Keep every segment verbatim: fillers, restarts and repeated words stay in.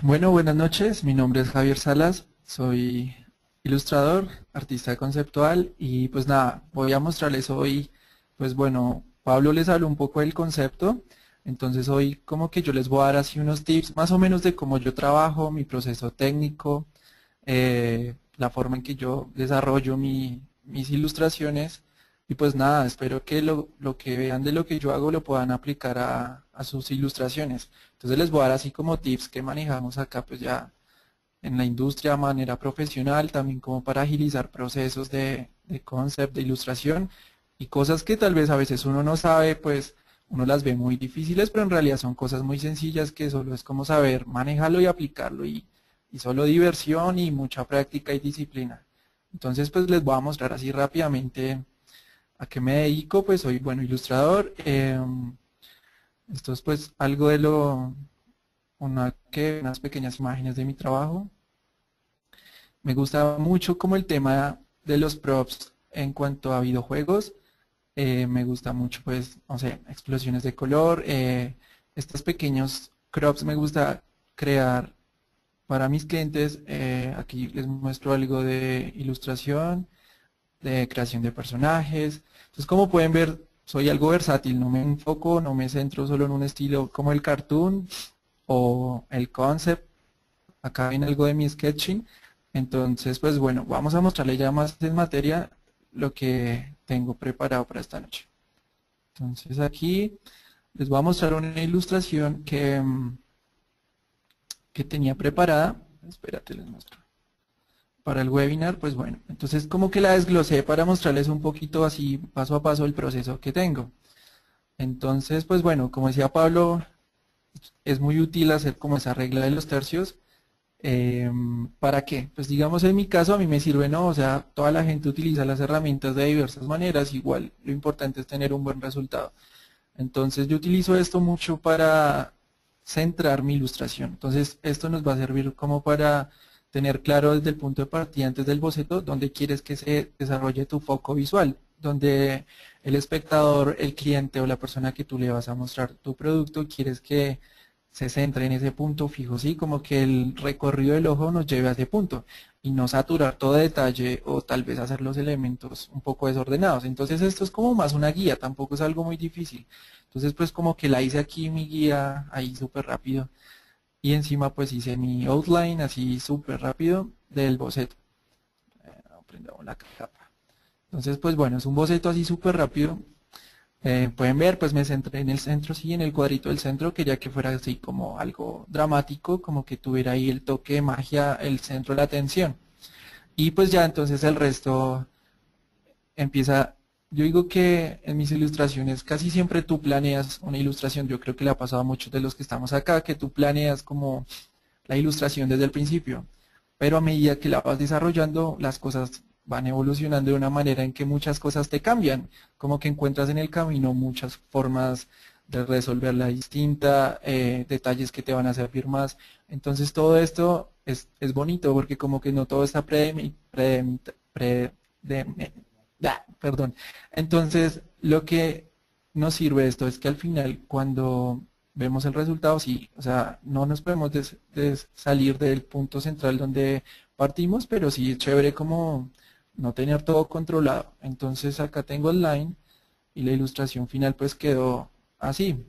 Bueno, buenas noches. Mi nombre es Javier Salas. Soy ilustrador, artista conceptual y pues nada, voy a mostrarles hoy, pues bueno, Pablo les habló un poco del concepto. Entonces hoy como que yo les voy a dar así unos tips más o menos de cómo yo trabajo, mi proceso técnico, eh, la forma en que yo desarrollo mi- mis ilustraciones y pues nada, espero que lo, lo que vean de lo que yo hago lo puedan aplicar a, a sus ilustraciones. Entonces les voy a dar así como tips que manejamos acá pues ya en la industria de manera profesional, también como para agilizar procesos de, de concept, de ilustración y cosas que tal vez a veces uno no sabe, pues uno las ve muy difíciles, pero en realidad son cosas muy sencillas que solo es como saber manejarlo y aplicarlo y, y solo diversión y mucha práctica y disciplina. Entonces pues les voy a mostrar así rápidamente a qué me dedico, pues soy bueno ilustrador. eh, esto es pues algo de lo, una, que, unas pequeñas imágenes de mi trabajo. Me gusta mucho como el tema de los props en cuanto a videojuegos. Eh, me gusta mucho, pues, no sé, explosiones de color. Eh, estos pequeños crops me gusta crear para mis clientes. Eh, aquí les muestro algo de ilustración, de creación de personajes. Entonces, como pueden ver, soy algo versátil. No me enfoco, no me centro solo en un estilo como el cartoon o el concept. Acá viene algo de mi sketching. Entonces, pues bueno, vamos a mostrarle ya más en materia lo que tengo preparado para esta noche. Entonces aquí les voy a mostrar una ilustración que, mm, que tenía preparada. Espérate, les muestro. Para el webinar, pues bueno, entonces como que la desglosé para mostrarles un poquito así paso a paso el proceso que tengo. Entonces, pues bueno, como decía Pablo, es muy útil hacer como esa regla de los tercios. Em, ¿para qué? Pues digamos en mi caso a mí me sirve, ¿no? O sea, toda la gente utiliza las herramientas de diversas maneras, igual lo importante es tener un buen resultado. Entonces yo utilizo esto mucho para centrar mi ilustración. Entonces esto nos va a servir como para tener claro desde el punto de partida antes del boceto dónde quieres que se desarrolle tu foco visual, donde el espectador, el cliente o la persona que tú le vas a mostrar tu producto quieres que se centre en ese punto fijo, ¿sí? Como que el recorrido del ojo nos lleve a ese punto y no saturar todo detalle o tal vez hacer los elementos un poco desordenados. Entonces esto es como más una guía, tampoco es algo muy difícil. Entonces pues como que la hice aquí mi guía ahí súper rápido y encima pues hice mi outline así súper rápido del boceto. Eh, prendamos la capa. Entonces pues bueno, es un boceto así súper rápido. Eh, pueden ver, pues me centré en el centro, sí, en el cuadrito del centro, quería que fuera así como algo dramático, como que tuviera ahí el toque de magia, el centro de la atención. Y pues ya entonces el resto empieza, yo digo que en mis ilustraciones casi siempre tú planeas una ilustración, yo creo que le ha pasado a muchos de los que estamos acá, que tú planeas como la ilustración desde el principio, pero a medida que la vas desarrollando, las cosas van evolucionando de una manera en que muchas cosas te cambian, como que encuentras en el camino muchas formas de resolverla distinta, eh, detalles que te van a servir más. Entonces todo esto es, es bonito porque como que no todo está predemi- predem- pre- de- ah, perdón. Entonces lo que nos sirve esto es que al final cuando vemos el resultado, sí, o sea, no nos podemos des- des- salir del punto central donde partimos, pero sí es chévere como no tener todo controlado. Entonces acá tengo el line y la ilustración final pues quedó así.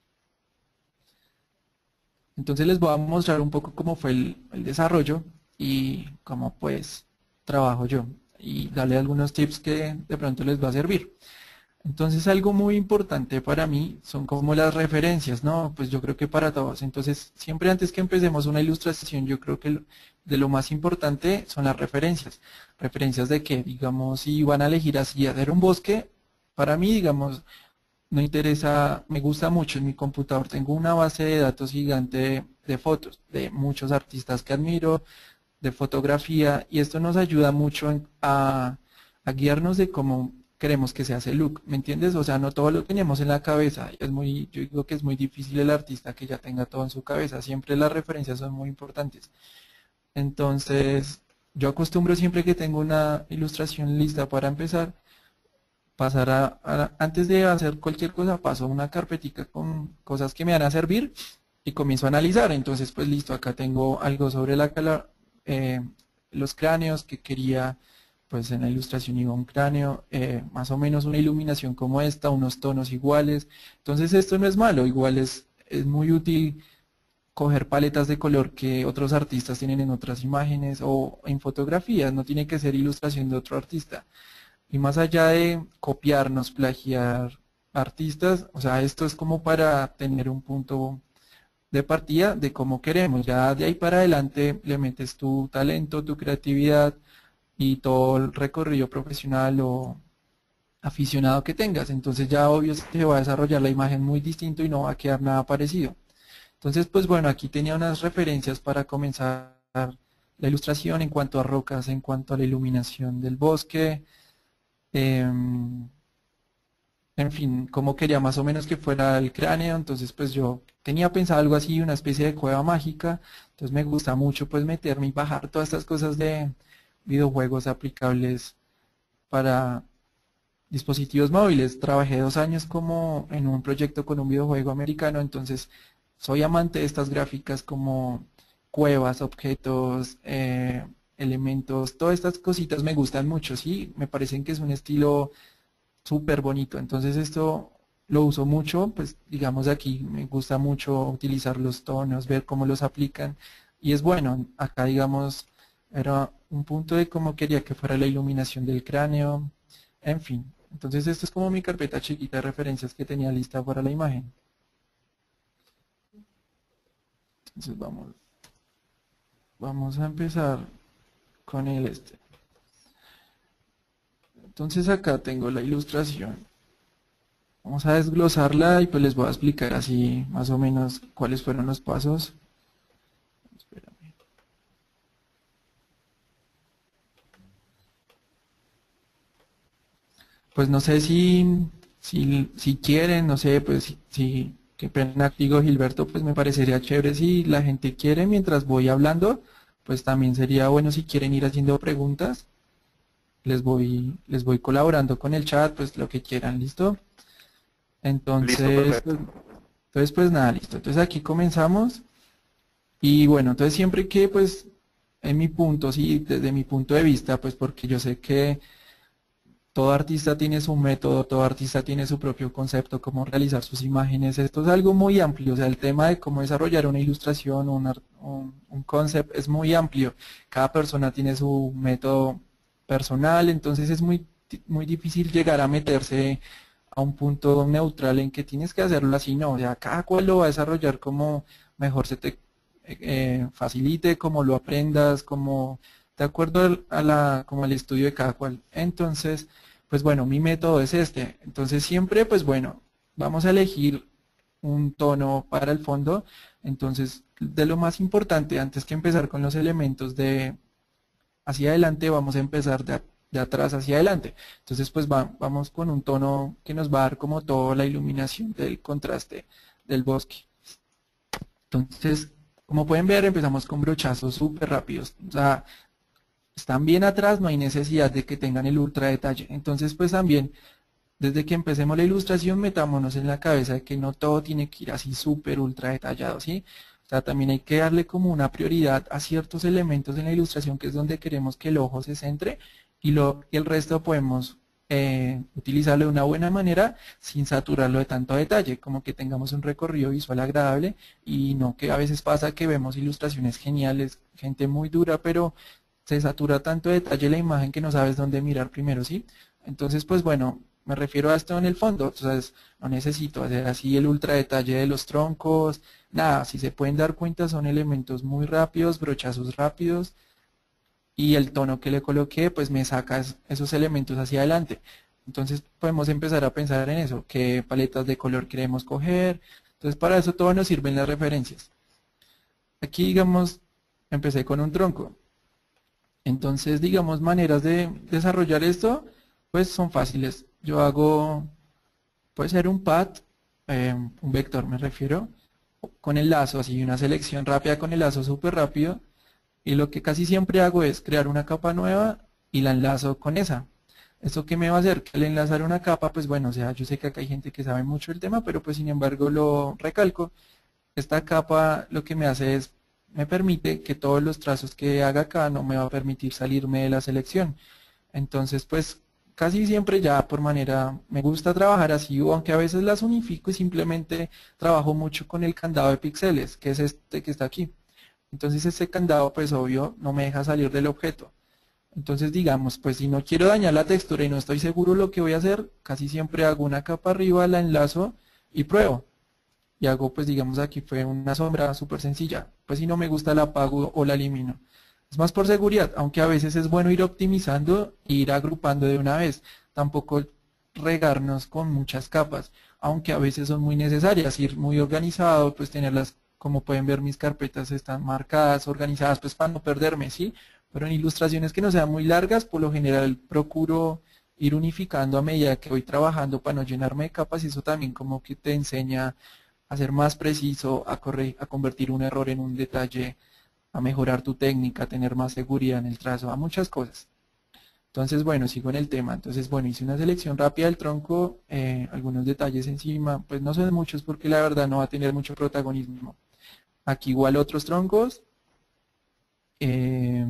Entonces les voy a mostrar un poco cómo fue el, el desarrollo y cómo pues trabajo yo y darle algunos tips que de pronto les va a servir. Entonces algo muy importante para mí son como las referencias, ¿no? Pues yo creo que para todos. Entonces siempre antes que empecemos una ilustración, yo creo que lo- de lo más importante son las referencias. Referencias de que, digamos, si van a elegir así hacer un bosque, para mí, digamos, no interesa, me gusta mucho en mi computador, tengo una base de datos gigante de, de fotos de muchos artistas que admiro, de fotografía, y esto nos ayuda mucho en- a, a guiarnos de cómo queremos que sea ese look, ¿me entiendes? O sea, no todo lo tenemos en la cabeza, es muy, yo digo que es muy difícil el artista que ya tenga todo en su cabeza, siempre las referencias son muy importantes. Entonces, yo acostumbro siempre que tengo una ilustración lista para empezar, pasar a, a- antes de hacer cualquier cosa, paso a una carpetica con cosas que me van a servir y comienzo a analizar. Entonces, pues listo, acá tengo algo sobre la cala- eh, los cráneos que quería, pues en la ilustración iba un cráneo, eh, más o menos una iluminación como esta, unos tonos iguales. Entonces esto no es malo, igual es, es muy útil coger paletas de color que otros artistas tienen en otras imágenes o en fotografías, no tiene que ser ilustración de otro artista. Y más allá de copiarnos, plagiar artistas, o sea, esto es como para tener un punto de partida de cómo queremos. Ya de ahí para adelante le metes tu talento, tu creatividad y todo el recorrido profesional o aficionado que tengas. Entonces ya obvio se va a desarrollar la imagen muy distinto y no va a quedar nada parecido. Entonces, pues bueno, aquí tenía unas referencias para comenzar la ilustración en cuanto a rocas, en cuanto a la iluminación del bosque, em, en fin, cómo quería más o menos que fuera el cráneo. Entonces, pues yo tenía pensado algo así, una especie de cueva mágica. Entonces me gusta mucho pues meterme y bajar todas estas cosas de videojuegos aplicables para dispositivos móviles. Trabajé dos años como en un proyecto con un videojuego americano, entonces soy amante de estas gráficas como cuevas, objetos, eh, elementos, todas estas cositas me gustan mucho, sí, me parecen que es un estilo súper bonito. Entonces esto lo uso mucho, pues digamos aquí me gusta mucho utilizar los tonos, ver cómo los aplican y es bueno, acá digamos era un punto de cómo quería que fuera la iluminación del cráneo, en fin. Entonces esto es como mi carpeta chiquita de referencias que tenía lista para la imagen. Entonces vamos, vamos a empezar con el este. Entonces acá tengo la ilustración. Vamos a desglosarla y pues les voy a explicar así más o menos cuáles fueron los pasos. Espérame. Pues no sé si, si, si quieren, no sé, pues si, si qué pena digo Gilberto, pues me parecería chévere si la gente quiere mientras voy hablando, pues también sería bueno si quieren ir haciendo preguntas. Les voy, les voy colaborando con el chat, pues lo que quieran, ¿listo? Listo, Entonces, pues, perfecto. entonces pues nada, listo. Entonces aquí comenzamos. Y bueno, entonces siempre que pues en mi punto, sí, desde mi punto de vista, pues porque yo sé que todo artista tiene su método, todo artista tiene su propio concepto, cómo realizar sus imágenes. Esto es algo muy amplio, o sea, el tema de cómo desarrollar una ilustración, un, ar- un, un concept es muy amplio. Cada persona tiene su método personal, entonces es muy, di- muy difícil llegar a meterse a un punto neutral en que tienes que hacerlo así, no, o sea, cada cual lo va a desarrollar como mejor se te eh, facilite, como lo aprendas, como de acuerdo al, a la, como al estudio de cada cual. Entonces, pues bueno, mi método es este. Entonces siempre, pues bueno, vamos a elegir un tono para el fondo. Entonces, de lo más importante, antes que empezar con los elementos de hacia adelante, vamos a empezar de, a- de atrás hacia adelante. Entonces, pues va- vamos con un tono que nos va a dar como toda la iluminación del contraste del bosque. Entonces, como pueden ver, empezamos con brochazos súper rápidos. O sea, están bien atrás, no hay necesidad de que tengan el ultra detalle. Entonces, pues también, desde que empecemos la ilustración, metámonos en la cabeza de que no todo tiene que ir así súper ultra detallado, ¿sí? O sea, también hay que darle como una prioridad a ciertos elementos en la ilustración, que es donde queremos que el ojo se centre, y, lo, y el resto podemos eh, utilizarlo de una buena manera sin saturarlo de tanto detalle, como que tengamos un recorrido visual agradable y no que a veces pasa que vemos ilustraciones geniales, gente muy dura, pero se satura tanto de detalle la imagen que no sabes dónde mirar primero, ¿sí? Entonces, pues bueno, me refiero a esto en el fondo, entonces no necesito hacer así el ultra detalle de los troncos, nada, si se pueden dar cuenta son elementos muy rápidos, brochazos rápidos y el tono que le coloqué pues me saca es- esos elementos hacia adelante. Entonces podemos empezar a pensar en eso, qué paletas de color queremos coger, entonces para eso todo nos sirven las referencias. Aquí digamos, empecé con un tronco. Entonces, digamos, maneras de desarrollar esto, pues son fáciles. Yo hago, puede ser un pad, eh, un vector me refiero, con el lazo, así una selección rápida con el lazo súper rápido. Y lo que casi siempre hago es crear una capa nueva y la enlazo con esa. ¿Esto qué me va a hacer? Que al enlazar una capa, pues bueno, o sea, yo sé que acá hay gente que sabe mucho el tema, pero pues sin embargo lo recalco. esta capa lo que me hace es, me permite que todos los trazos que haga acá no me va a permitir salirme de la selección. Entonces, pues casi siempre ya por manera, me gusta trabajar así, o aunque a veces las unifico y simplemente trabajo mucho con el candado de píxeles, que es este que está aquí. Entonces ese candado, pues obvio, no me deja salir del objeto. Entonces digamos, pues si no quiero dañar la textura y no estoy seguro lo que voy a hacer, casi siempre hago una capa arriba, la enlazo y pruebo. Y hago, pues digamos aquí fue una sombra súper sencilla. Pues si no me gusta la apago o la elimino. Es más por seguridad, aunque a veces es bueno ir optimizando e ir agrupando de una vez. Tampoco regarnos con muchas capas, aunque a veces son muy necesarias. Ir muy organizado, pues tenerlas, como pueden ver mis carpetas están marcadas, organizadas, pues para no perderme, ¿sí? Pero en ilustraciones que no sean muy largas, por lo general procuro ir unificando a medida que voy trabajando para no llenarme de capas y eso también como que te enseña a ser más preciso, a, corre- a convertir un error en un detalle, a mejorar tu técnica, a tener más seguridad en el trazo, a muchas cosas. Entonces, bueno, sigo en el tema. Entonces, bueno, hice una selección rápida del tronco, eh, algunos detalles encima, pues no son muchos porque la verdad no va a tener mucho protagonismo. Aquí igual otros troncos, eh,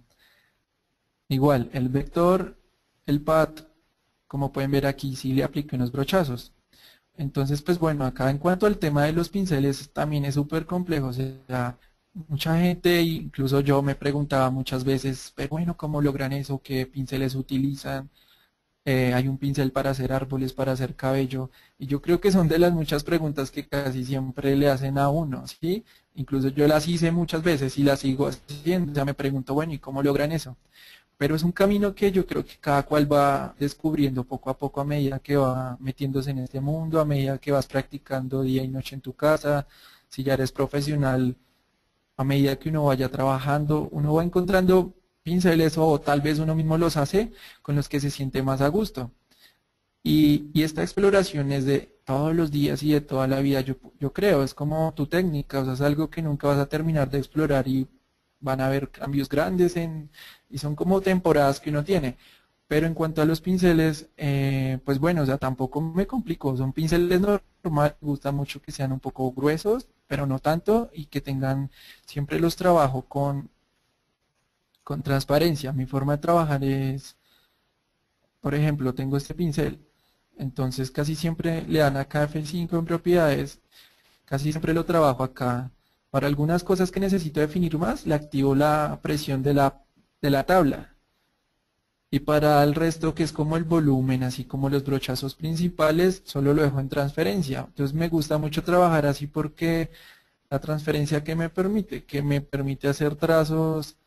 igual el vector, el path, como pueden ver aquí sí le apliqué unos brochazos. Entonces, pues bueno, acá en cuanto al tema de los pinceles también es súper complejo. O sea, mucha gente, incluso yo me preguntaba muchas veces, pero bueno, ¿cómo logran eso? ¿Qué pinceles utilizan? Eh, hay un pincel para hacer árboles, para hacer cabello. Y yo creo que son de las muchas preguntas que casi siempre le hacen a uno, ¿sí? Incluso yo las hice muchas veces y las sigo haciendo. O sea, me pregunto, bueno, ¿y cómo logran eso? Pero es un camino que yo creo que cada cual va descubriendo poco a poco a medida que va metiéndose en este mundo, a medida que vas practicando día y noche en tu casa. Si ya eres profesional, a medida que uno vaya trabajando, uno va encontrando pinceles o tal vez uno mismo los hace con los que se siente más a gusto. Y, y esta exploración es de todos los días y de toda la vida, yo, yo creo, es como tu técnica, o sea, es algo que nunca vas a terminar de explorar y van a haber cambios grandes en, y son como temporadas que uno tiene. Pero en cuanto a los pinceles, eh, pues bueno, o sea, tampoco me complico, son pinceles normales, me gusta mucho que sean un poco gruesos, pero no tanto, y que tengan, siempre los trabajo con, con transparencia. Mi forma de trabajar es, por ejemplo, tengo este pincel, entonces casi siempre le dan acá F cinco en propiedades, casi siempre lo trabajo acá. Para algunas cosas que necesito definir más, le activo la presión de la, de la tabla. Y para el resto, que es como el volumen, así como los brochazos principales, solo lo dejo en transferencia. Entonces me gusta mucho trabajar así porque la transferencia que me permite, que me permite hacer trazos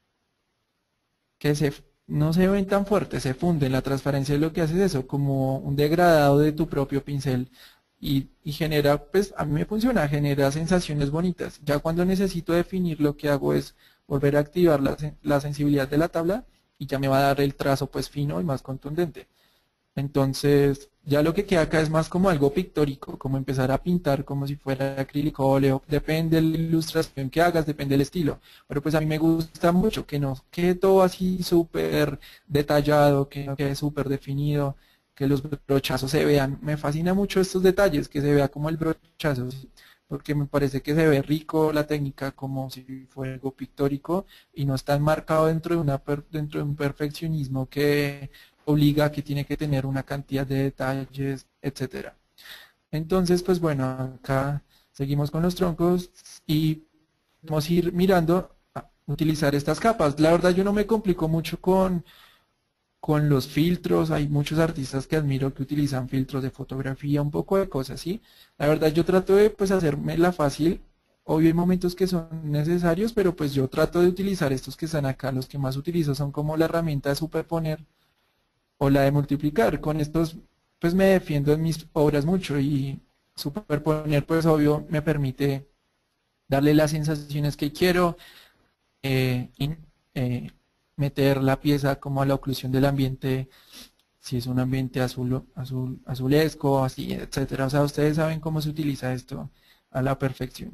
que se, no se ven tan fuertes, se funden. La transparencia es lo que hace es eso, como un degradado de tu propio pincel y, y genera, pues a mí me funciona, genera sensaciones bonitas. Ya cuando necesito definir, lo que hago es volver a activar la, sen- la sensibilidad de la tabla y ya me va a dar el trazo pues fino y más contundente. Entonces, ya lo que queda acá es más como algo pictórico, como empezar a pintar como si fuera acrílico o óleo. Depende de la ilustración que hagas, depende del estilo. Pero pues a mí me gusta mucho que no quede todo así súper detallado, que no quede súper definido, que los brochazos se vean. Me fascina mucho estos detalles, que se vea como el brochazo, ¿sí? Porque me parece que se ve rico la técnica como si fuera algo pictórico y no está enmarcado dentro de, una per- dentro de un perfeccionismo que obliga a que tiene que tener una cantidad de detalles, etcétera. Entonces, pues bueno, acá seguimos con los troncos y vamos a ir mirando a utilizar estas capas. La verdad yo no me complico mucho con, con los filtros, hay muchos artistas que admiro que utilizan filtros de fotografía, un poco de cosas, ¿sí? La verdad yo trato de pues hacerme la fácil. Obvio hay momentos que son necesarios, pero pues yo trato de utilizar estos que están acá. Los que más utilizo son como la herramienta de superponer o la de multiplicar. Con estos, pues me defiendo en mis obras mucho y superponer, pues obvio, me permite darle las sensaciones que quiero, eh, y, eh, meter la pieza como a la oclusión del ambiente, si es un ambiente azul, azul, azulesco, así, etcétera. O sea, ustedes saben cómo se utiliza esto a la perfección.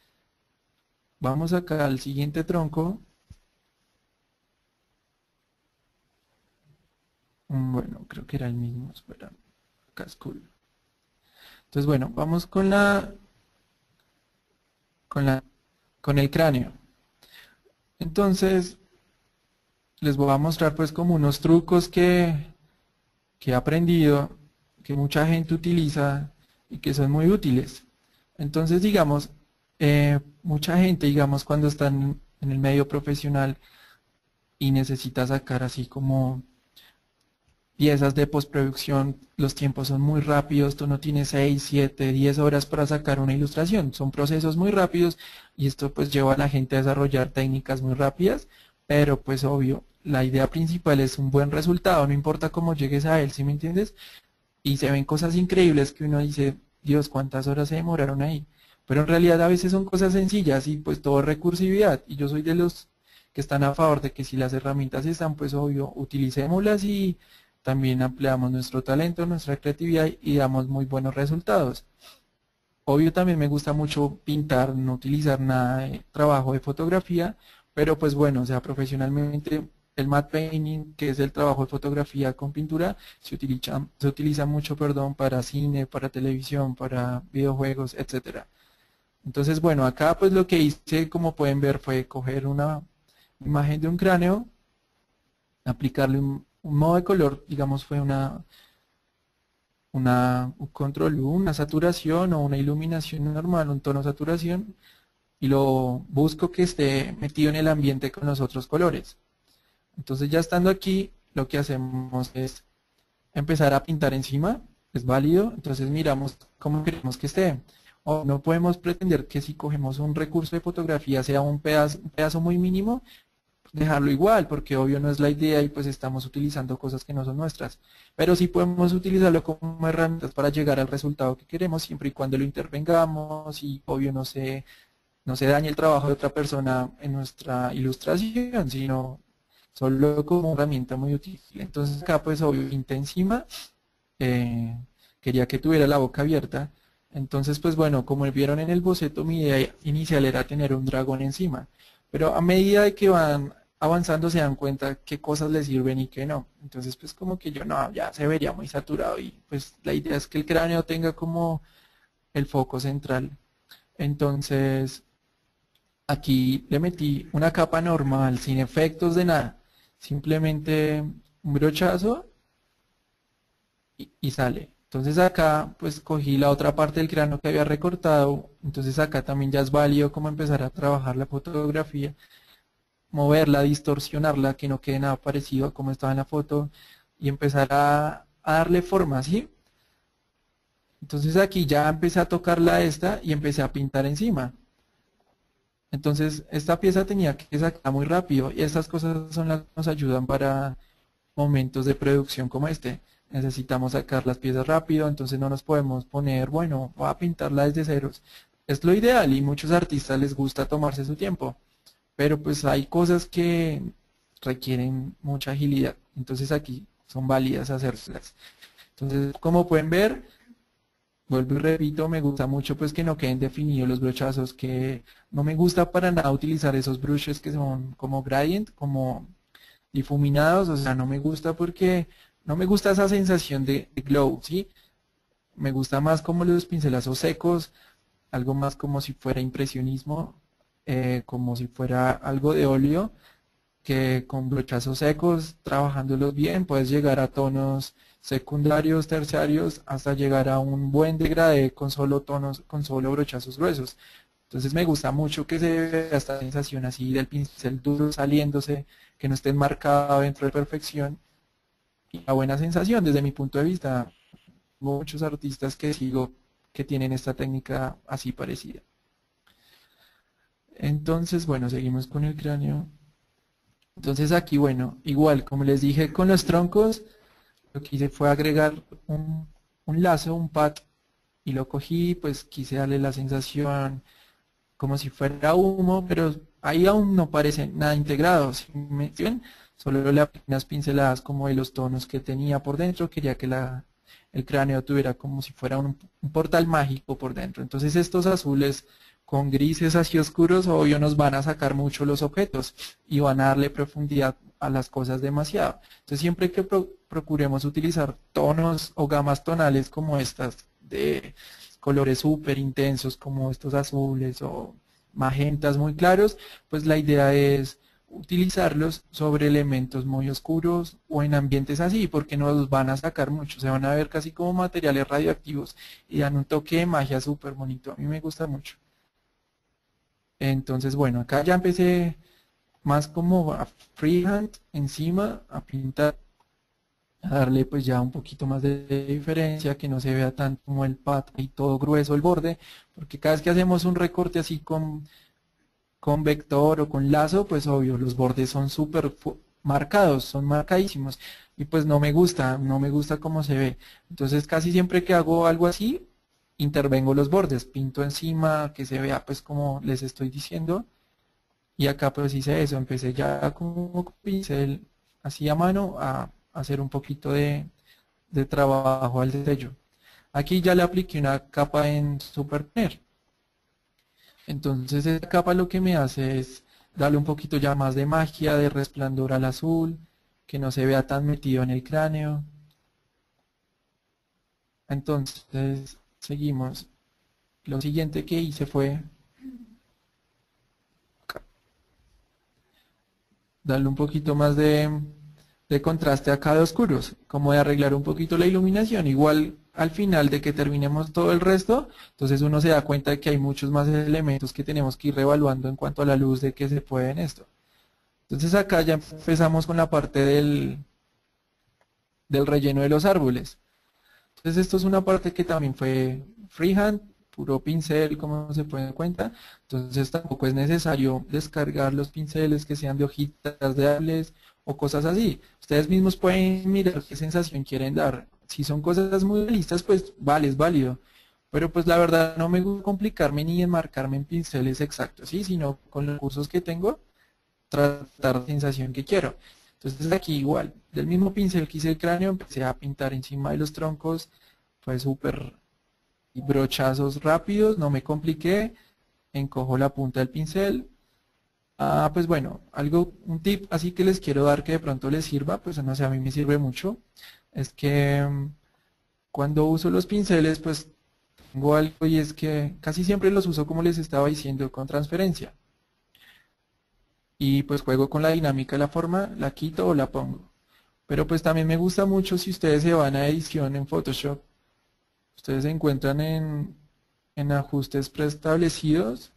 Vamos acá al siguiente tronco. Mm, Bueno, creo que era el mismo. Espera, acá es cool. Entonces, bueno, vamos con la con la, con el cráneo. Entonces, les voy a mostrar pues como unos trucos que, que he aprendido, que mucha gente utiliza y que son muy útiles. Entonces, digamos, eh, mucha gente, digamos, cuando están en el medio profesional y necesita sacar así como piezas de postproducción, los tiempos son muy rápidos, tú no tienes seis, siete, diez horas para sacar una ilustración, son procesos muy rápidos y esto pues lleva a la gente a desarrollar técnicas muy rápidas, pero pues obvio, la idea principal es un buen resultado, no importa cómo llegues a él, ¿sí me entiendes? Y se ven cosas increíbles que uno dice, Dios, ¿cuántas horas se demoraron ahí? Pero en realidad a veces son cosas sencillas y pues todo es recursividad y yo soy de los que están a favor de que si las herramientas están, pues obvio, utilicémoslas y también ampliamos nuestro talento, nuestra creatividad y damos muy buenos resultados. Obvio también me gusta mucho pintar, no utilizar nada de trabajo de fotografía, pero pues bueno, o sea, profesionalmente el matte painting, que es el trabajo de fotografía con pintura, se utiliza, se utiliza mucho, perdón, para cine, para televisión, para videojuegos, etcétera. Entonces, bueno, acá pues lo que hice, como pueden ver, fue coger una imagen de un cráneo, aplicarle un, un modo de color, digamos fue una, una un control U, una saturación o una iluminación normal, un tono de saturación, y lo busco que esté metido en el ambiente con los otros colores. Entonces ya estando aquí, lo que hacemos es empezar a pintar encima, es válido, entonces miramos cómo queremos que esté. O no podemos pretender que si cogemos un recurso de fotografía sea un pedazo, un pedazo muy mínimo, dejarlo igual, porque obvio no es la idea y pues estamos utilizando cosas que no son nuestras. Pero sí podemos utilizarlo como herramientas para llegar al resultado que queremos, siempre y cuando lo intervengamos y obvio no se, no se dañe el trabajo de otra persona en nuestra ilustración, sino solo como herramienta muy útil. Entonces acá pues obvio pinté encima, eh, quería que tuviera la boca abierta. Entonces pues bueno, como vieron en el boceto, mi idea inicial era tener un dragón encima. Pero a medida de que van avanzando se dan cuenta qué cosas les sirven y qué no. Entonces pues como que yo no, ya se vería muy saturado y pues la idea es que el cráneo tenga como el foco central. Entonces aquí le metí una capa normal, sin efectos de nada. Simplemente un brochazo y, y sale. Entonces acá pues cogí la otra parte del cráneo que había recortado, entonces acá también ya es válido como empezar a trabajar la fotografía, moverla, distorsionarla, que no quede nada parecido a como estaba en la foto y empezar a, a darle forma, ¿sí? Entonces aquí ya empecé a tocarla esta y empecé a pintar encima. Entonces esta pieza tenía que sacar muy rápido y estas cosas son las que nos ayudan para momentos de producción como este. Necesitamos sacar las piezas rápido, entonces no nos podemos poner, bueno, voy a pintarla desde ceros. Es lo ideal y muchos artistas les gusta tomarse su tiempo, pero pues hay cosas que requieren mucha agilidad, entonces aquí son válidas hacerlas. Entonces, como pueden ver, vuelvo y repito, me gusta mucho pues que no queden definidos los brochazos, que no me gusta para nada utilizar esos brushes que son como gradient, como difuminados, o sea, no me gusta porque no me gusta esa sensación de, de glow, ¿sí? Me gusta más como los pincelazos secos, algo más como si fuera impresionismo, eh, como si fuera algo de óleo, que con brochazos secos, trabajándolos bien, puedes llegar a tonos secundarios, terciarios, hasta llegar a un buen degradé con solo tonos, con solo brochazos gruesos. Entonces me gusta mucho que se vea esta sensación así del pincel duro saliéndose, que no esté enmarcado dentro de perfección. Y la buena sensación desde mi punto de vista. Tengo muchos artistas que sigo que tienen esta técnica así parecida. Entonces, bueno, seguimos con el cráneo. Entonces aquí, bueno, igual, como les dije con los troncos, lo que hice fue agregar un, un lazo, un pad, y lo cogí, pues quise darle la sensación como si fuera humo, pero ahí aún no parece nada integrado, ¿sí me ven? Solo le apliqué unas pinceladas como de los tonos que tenía por dentro, quería que la, el cráneo tuviera como si fuera un, un portal mágico por dentro. Entonces estos azules con grises así oscuros, obvio nos van a sacar mucho los objetos y van a darle profundidad a las cosas demasiado. Entonces siempre que pro, procuremos utilizar tonos o gamas tonales como estas de colores súper intensos como estos azules o magentas muy claros, pues la idea es utilizarlos sobre elementos muy oscuros o en ambientes así, porque no los van a sacar mucho, se van a ver casi como materiales radioactivos y dan un toque de magia súper bonito, a mí me gusta mucho. Entonces, bueno, acá ya empecé más como a freehand encima, a pintar, a darle pues ya un poquito más de, de diferencia, que no se vea tanto como el pad y todo grueso el borde, porque cada vez que hacemos un recorte así con, con vector o con lazo, pues obvio, los bordes son súper marcados, son marcadísimos, y pues no me gusta, no me gusta cómo se ve. Entonces casi siempre que hago algo así, intervengo los bordes, pinto encima, que se vea pues como les estoy diciendo, y acá pues hice eso, empecé ya como con pincel así a mano a hacer un poquito de, de trabajo al destello. Aquí ya le apliqué una capa en Superponer. Entonces esta capa lo que me hace es darle un poquito ya más de magia, de resplandor al azul, que no se vea tan metido en el cráneo. Entonces seguimos. Lo siguiente que hice fue darle un poquito más de, de contraste acá de oscuros, como de arreglar un poquito la iluminación. Igual al final de que terminemos todo el resto, entonces uno se da cuenta de que hay muchos más elementos que tenemos que ir reevaluando en cuanto a la luz de que se puede en esto. Entonces acá ya empezamos con la parte del, del relleno de los árboles. Entonces esto es una parte que también fue freehand, puro pincel, como se puede dar cuenta. Entonces tampoco es necesario descargar los pinceles que sean de hojitas de árboles o cosas así. Ustedes mismos pueden mirar qué sensación quieren dar. Si son cosas muy realistas, pues vale, es válido. Pero pues la verdad no me gusta complicarme ni enmarcarme en pinceles exactos, ¿sí? Sino con los recursos que tengo, tratar la sensación que quiero. Entonces aquí igual, del mismo pincel que hice el cráneo, empecé a pintar encima de los troncos, fue súper brochazos rápidos, no me compliqué, encojo la punta del pincel. Ah, pues bueno, algo, un tip así que les quiero dar que de pronto les sirva, pues no sé, a mí me sirve mucho, es que mm, cuando uso los pinceles, pues tengo algo y es que casi siempre los uso como les estaba diciendo, con transferencia. Y pues juego con la dinámica de la forma, la quito o la pongo. Pero pues también me gusta mucho si ustedes se van a edición en Photoshop, ustedes se encuentran en, en ajustes preestablecidos,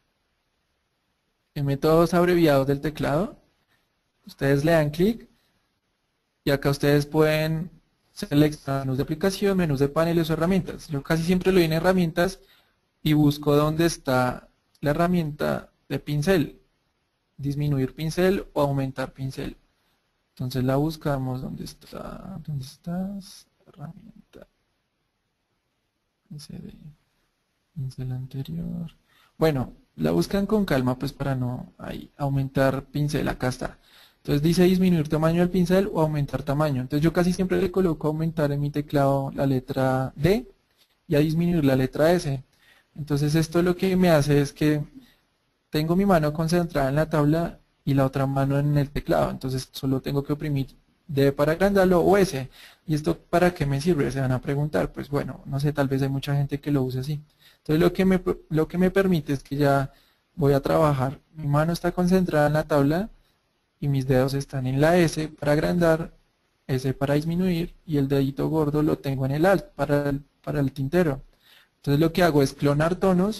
en métodos abreviados del teclado, ustedes le dan clic y acá ustedes pueden seleccionar menús de aplicación, menús de paneles o herramientas. Yo casi siempre lo doy en herramientas y busco dónde está la herramienta de pincel, disminuir pincel o aumentar pincel. Entonces la buscamos, ¿dónde está? ¿Dónde estás? Herramienta. Ese de pincel anterior. Bueno, la buscan con calma pues para no ahí, aumentar pincel, acá está. Entonces dice disminuir tamaño del pincel o aumentar tamaño. Entonces yo casi siempre le coloco aumentar en mi teclado la letra D y a disminuir la letra S. Entonces esto lo que me hace es que tengo mi mano concentrada en la tabla y la otra mano en el teclado. Entonces solo tengo que oprimir D para agrandarlo o S. ¿Y esto para qué me sirve? Se van a preguntar. Pues bueno, no sé, tal vez hay mucha gente que lo use así. Entonces lo que me, lo que me permite es que ya voy a trabajar. Mi mano está concentrada en la tabla y mis dedos están en la S para agrandar, S para disminuir y el dedito gordo lo tengo en el Alt para el, para el tintero. Entonces lo que hago es clonar tonos,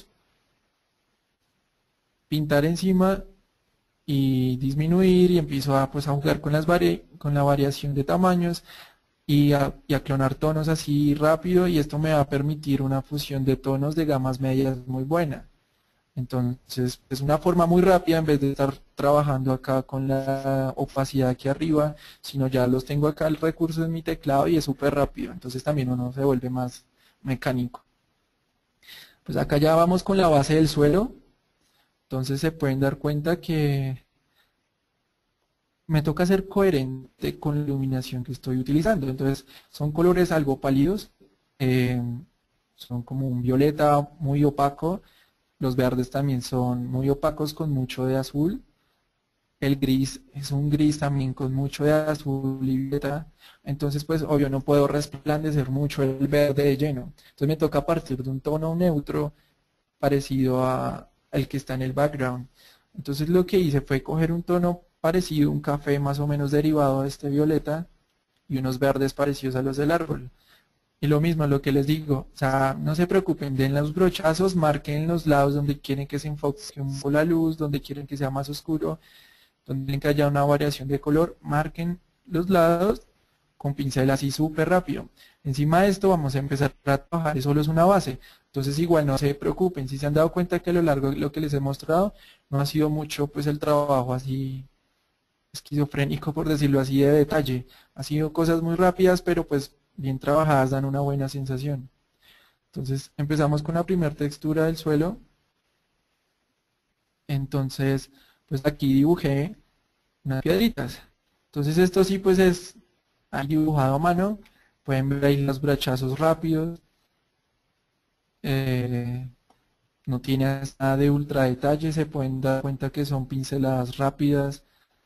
pintar encima y disminuir y empiezo a, pues, a jugar con, las vari con la variación de tamaños y a, y a clonar tonos así rápido y esto me va a permitir una fusión de tonos de gamas medias muy buena. Entonces es una forma muy rápida en vez de estar trabajando acá con la opacidad aquí arriba, sino ya los tengo acá el recurso en mi teclado y es súper rápido. Entonces también uno se vuelve más mecánico. Pues acá ya vamos con la base del suelo. Entonces se pueden dar cuenta que me toca ser coherente con la iluminación que estoy utilizando. Entonces son colores algo pálidos, eh, son como un violeta muy opaco. Los verdes también son muy opacos con mucho de azul. El gris es un gris también con mucho de azul y violeta. Entonces pues obvio no puedo resplandecer mucho el verde de lleno. Entonces me toca partir de un tono neutro parecido a, al que está en el background. Entonces lo que hice fue coger un tono parecido, un café más o menos derivado de este violeta y unos verdes parecidos a los del árbol. Y lo mismo, lo que les digo, o sea, no se preocupen, den los brochazos, marquen los lados donde quieren que se enfoque un poco la luz, donde quieren que sea más oscuro, donde quieren que haya una variación de color, marquen los lados con pincel así súper rápido. Encima de esto vamos a empezar a trabajar, solo es una base, entonces igual no se preocupen, si se han dado cuenta que a lo largo de lo que les he mostrado no ha sido mucho pues el trabajo así esquizofrénico por decirlo así de detalle, ha sido cosas muy rápidas pero pues bien trabajadas dan una buena sensación. Entonces empezamos con la primera textura del suelo, entonces pues aquí dibujé unas piedritas, entonces esto sí pues es dibujado a mano, pueden ver ahí los brachazos rápidos, eh, no tiene nada de ultra detalle, se pueden dar cuenta que son pinceladas rápidas,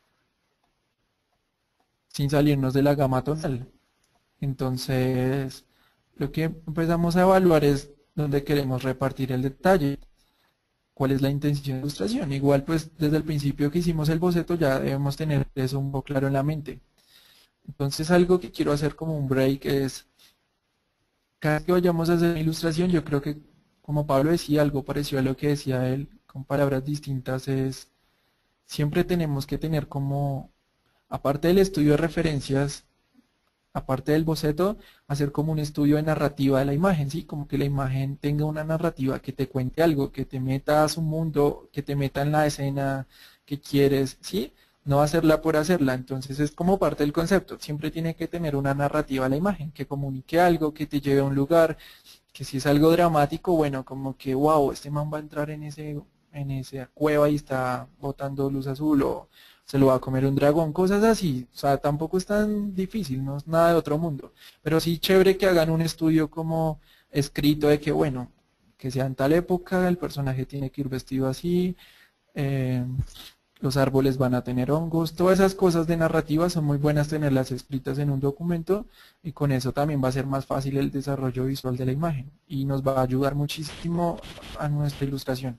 sin salirnos de la gama tonal. Entonces, lo que empezamos a evaluar es dónde queremos repartir el detalle, cuál es la intención de ilustración. Igual pues desde el principio que hicimos el boceto ya debemos tener eso un poco claro en la mente. Entonces algo que quiero hacer como un break es, cada vez que vayamos a hacer una ilustración, yo creo que como Pablo decía, algo parecido a lo que decía él, con palabras distintas, es siempre tenemos que tener como, aparte del estudio de referencias, aparte del boceto, hacer como un estudio de narrativa de la imagen, ¿sí? Como que la imagen tenga una narrativa que te cuente algo, que te meta a su mundo, que te meta en la escena que quieres, ¿sí? No hacerla por hacerla, entonces es como parte del concepto, siempre tiene que tener una narrativa la imagen, que comunique algo, que te lleve a un lugar, que si es algo dramático, bueno, como que wow, este man va a entrar en ese, en esa cueva y está botando luz azul, o se lo va a comer un dragón, cosas así, o sea, tampoco es tan difícil, no es nada de otro mundo, pero sí chévere que hagan un estudio como escrito de que bueno, que sea en tal época, el personaje tiene que ir vestido así, eh, los árboles van a tener hongos, todas esas cosas de narrativa son muy buenas tenerlas escritas en un documento y con eso también va a ser más fácil el desarrollo visual de la imagen y nos va a ayudar muchísimo a nuestra ilustración.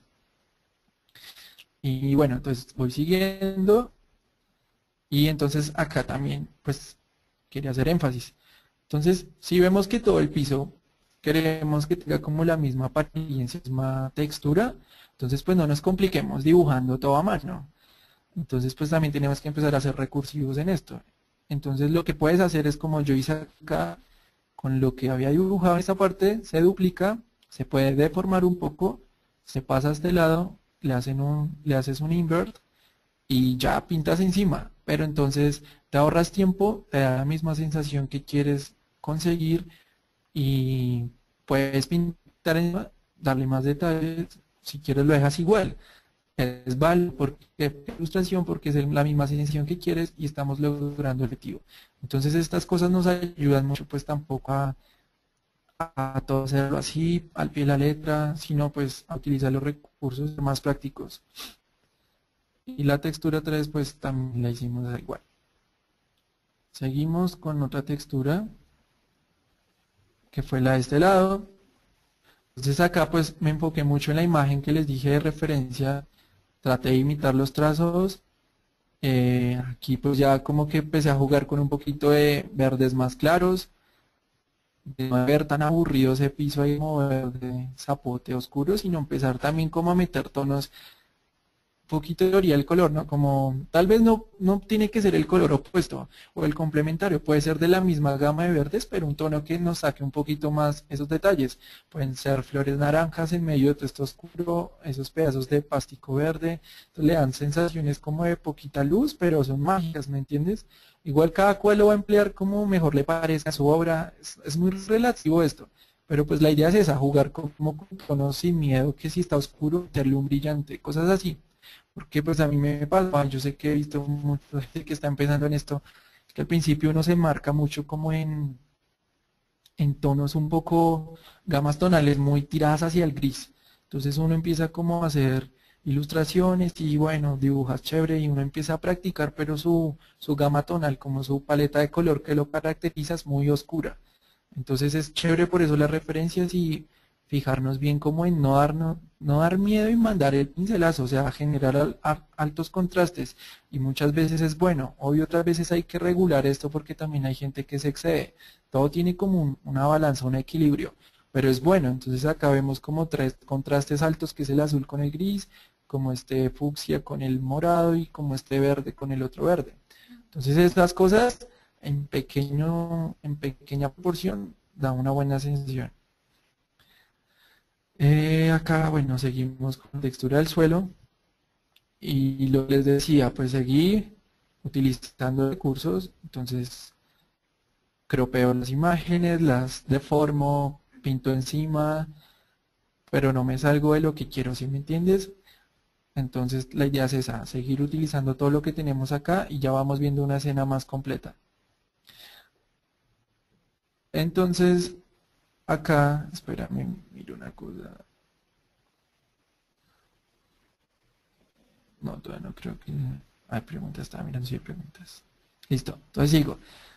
Y bueno, entonces voy siguiendo y entonces acá también pues quería hacer énfasis. Entonces si vemos que todo el piso queremos que tenga como la misma apariencia, la misma textura, entonces pues no nos compliquemos dibujando todo a mano. Entonces pues también tenemos que empezar a ser recursivos en esto. Entonces lo que puedes hacer es como yo hice acá, con lo que había dibujado en esta parte, se duplica, se puede deformar un poco, se pasa a este lado, le, hacen un, le haces un invert y ya pintas encima. Pero entonces te ahorras tiempo, te da la misma sensación que quieres conseguir y puedes pintar encima, darle más detalles, si quieres lo dejas igual. Es válido porque ilustración porque es la misma sensación que quieres y estamos logrando el objetivo. Entonces estas cosas nos ayudan mucho pues tampoco a, a todo hacerlo así al pie de la letra, sino pues a utilizar los recursos más prácticos. Y la textura tres pues también la hicimos igual. Seguimos con otra textura que fue la de este lado. Entonces acá pues me enfoqué mucho en la imagen que les dije de referencia. Traté de imitar los trazos, eh, aquí pues ya como que empecé a jugar con un poquito de verdes más claros, de no ver tan aburrido ese piso ahí como verde zapote oscuro, sino empezar también como a meter tonos, un poquito de teoría del color, ¿no? Como tal vez no, no tiene que ser el color opuesto o el complementario, puede ser de la misma gama de verdes, pero un tono que nos saque un poquito más esos detalles. Pueden ser flores naranjas en medio de todo esto oscuro, esos pedazos de plástico verde, entonces le dan sensaciones como de poquita luz, pero son mágicas, ¿me entiendes? Igual cada cual lo va a emplear como mejor le parezca a su obra, es, es muy relativo esto. Pero pues la idea es esa, jugar como con tonos sin miedo, que si está oscuro, meterle un brillante, cosas así. Porque pues a mí me pasa, yo sé que he visto mucha gente que está empezando en esto, que al principio uno se marca mucho como en, en tonos un poco, gamas tonales muy tiradas hacia el gris. Entonces uno empieza como a hacer ilustraciones y bueno, dibujas chévere y uno empieza a practicar, pero su, su gama tonal, como su paleta de color que lo caracteriza es muy oscura. Entonces es chévere por eso las referencias y fijarnos bien como en no dar, no, no dar miedo y mandar el pincelazo, o sea, generar al- a- altos contrastes. Y muchas veces es bueno, obvio otras veces hay que regular esto porque también hay gente que se excede. Todo tiene como un- una balanza, un equilibrio, pero es bueno. Entonces acá vemos como tres contrastes altos, que es el azul con el gris, como este fucsia con el morado y como este verde con el otro verde. Entonces estas cosas en pequeño, en pequeña proporción da una buena sensación. Eh, acá, bueno, seguimos con la textura del suelo y lo que les decía, pues seguí utilizando recursos, entonces cropeo las imágenes, las deformo, pinto encima, pero no me salgo de lo que quiero, ¿sí me entiendes? Entonces la idea es esa, seguir utilizando todo lo que tenemos acá y ya vamos viendo una escena más completa. Entonces, acá, espérame, miro una cosa. No, todavía no creo que... Hay preguntas, estaba mirando si hay preguntas. Listo, entonces sigo.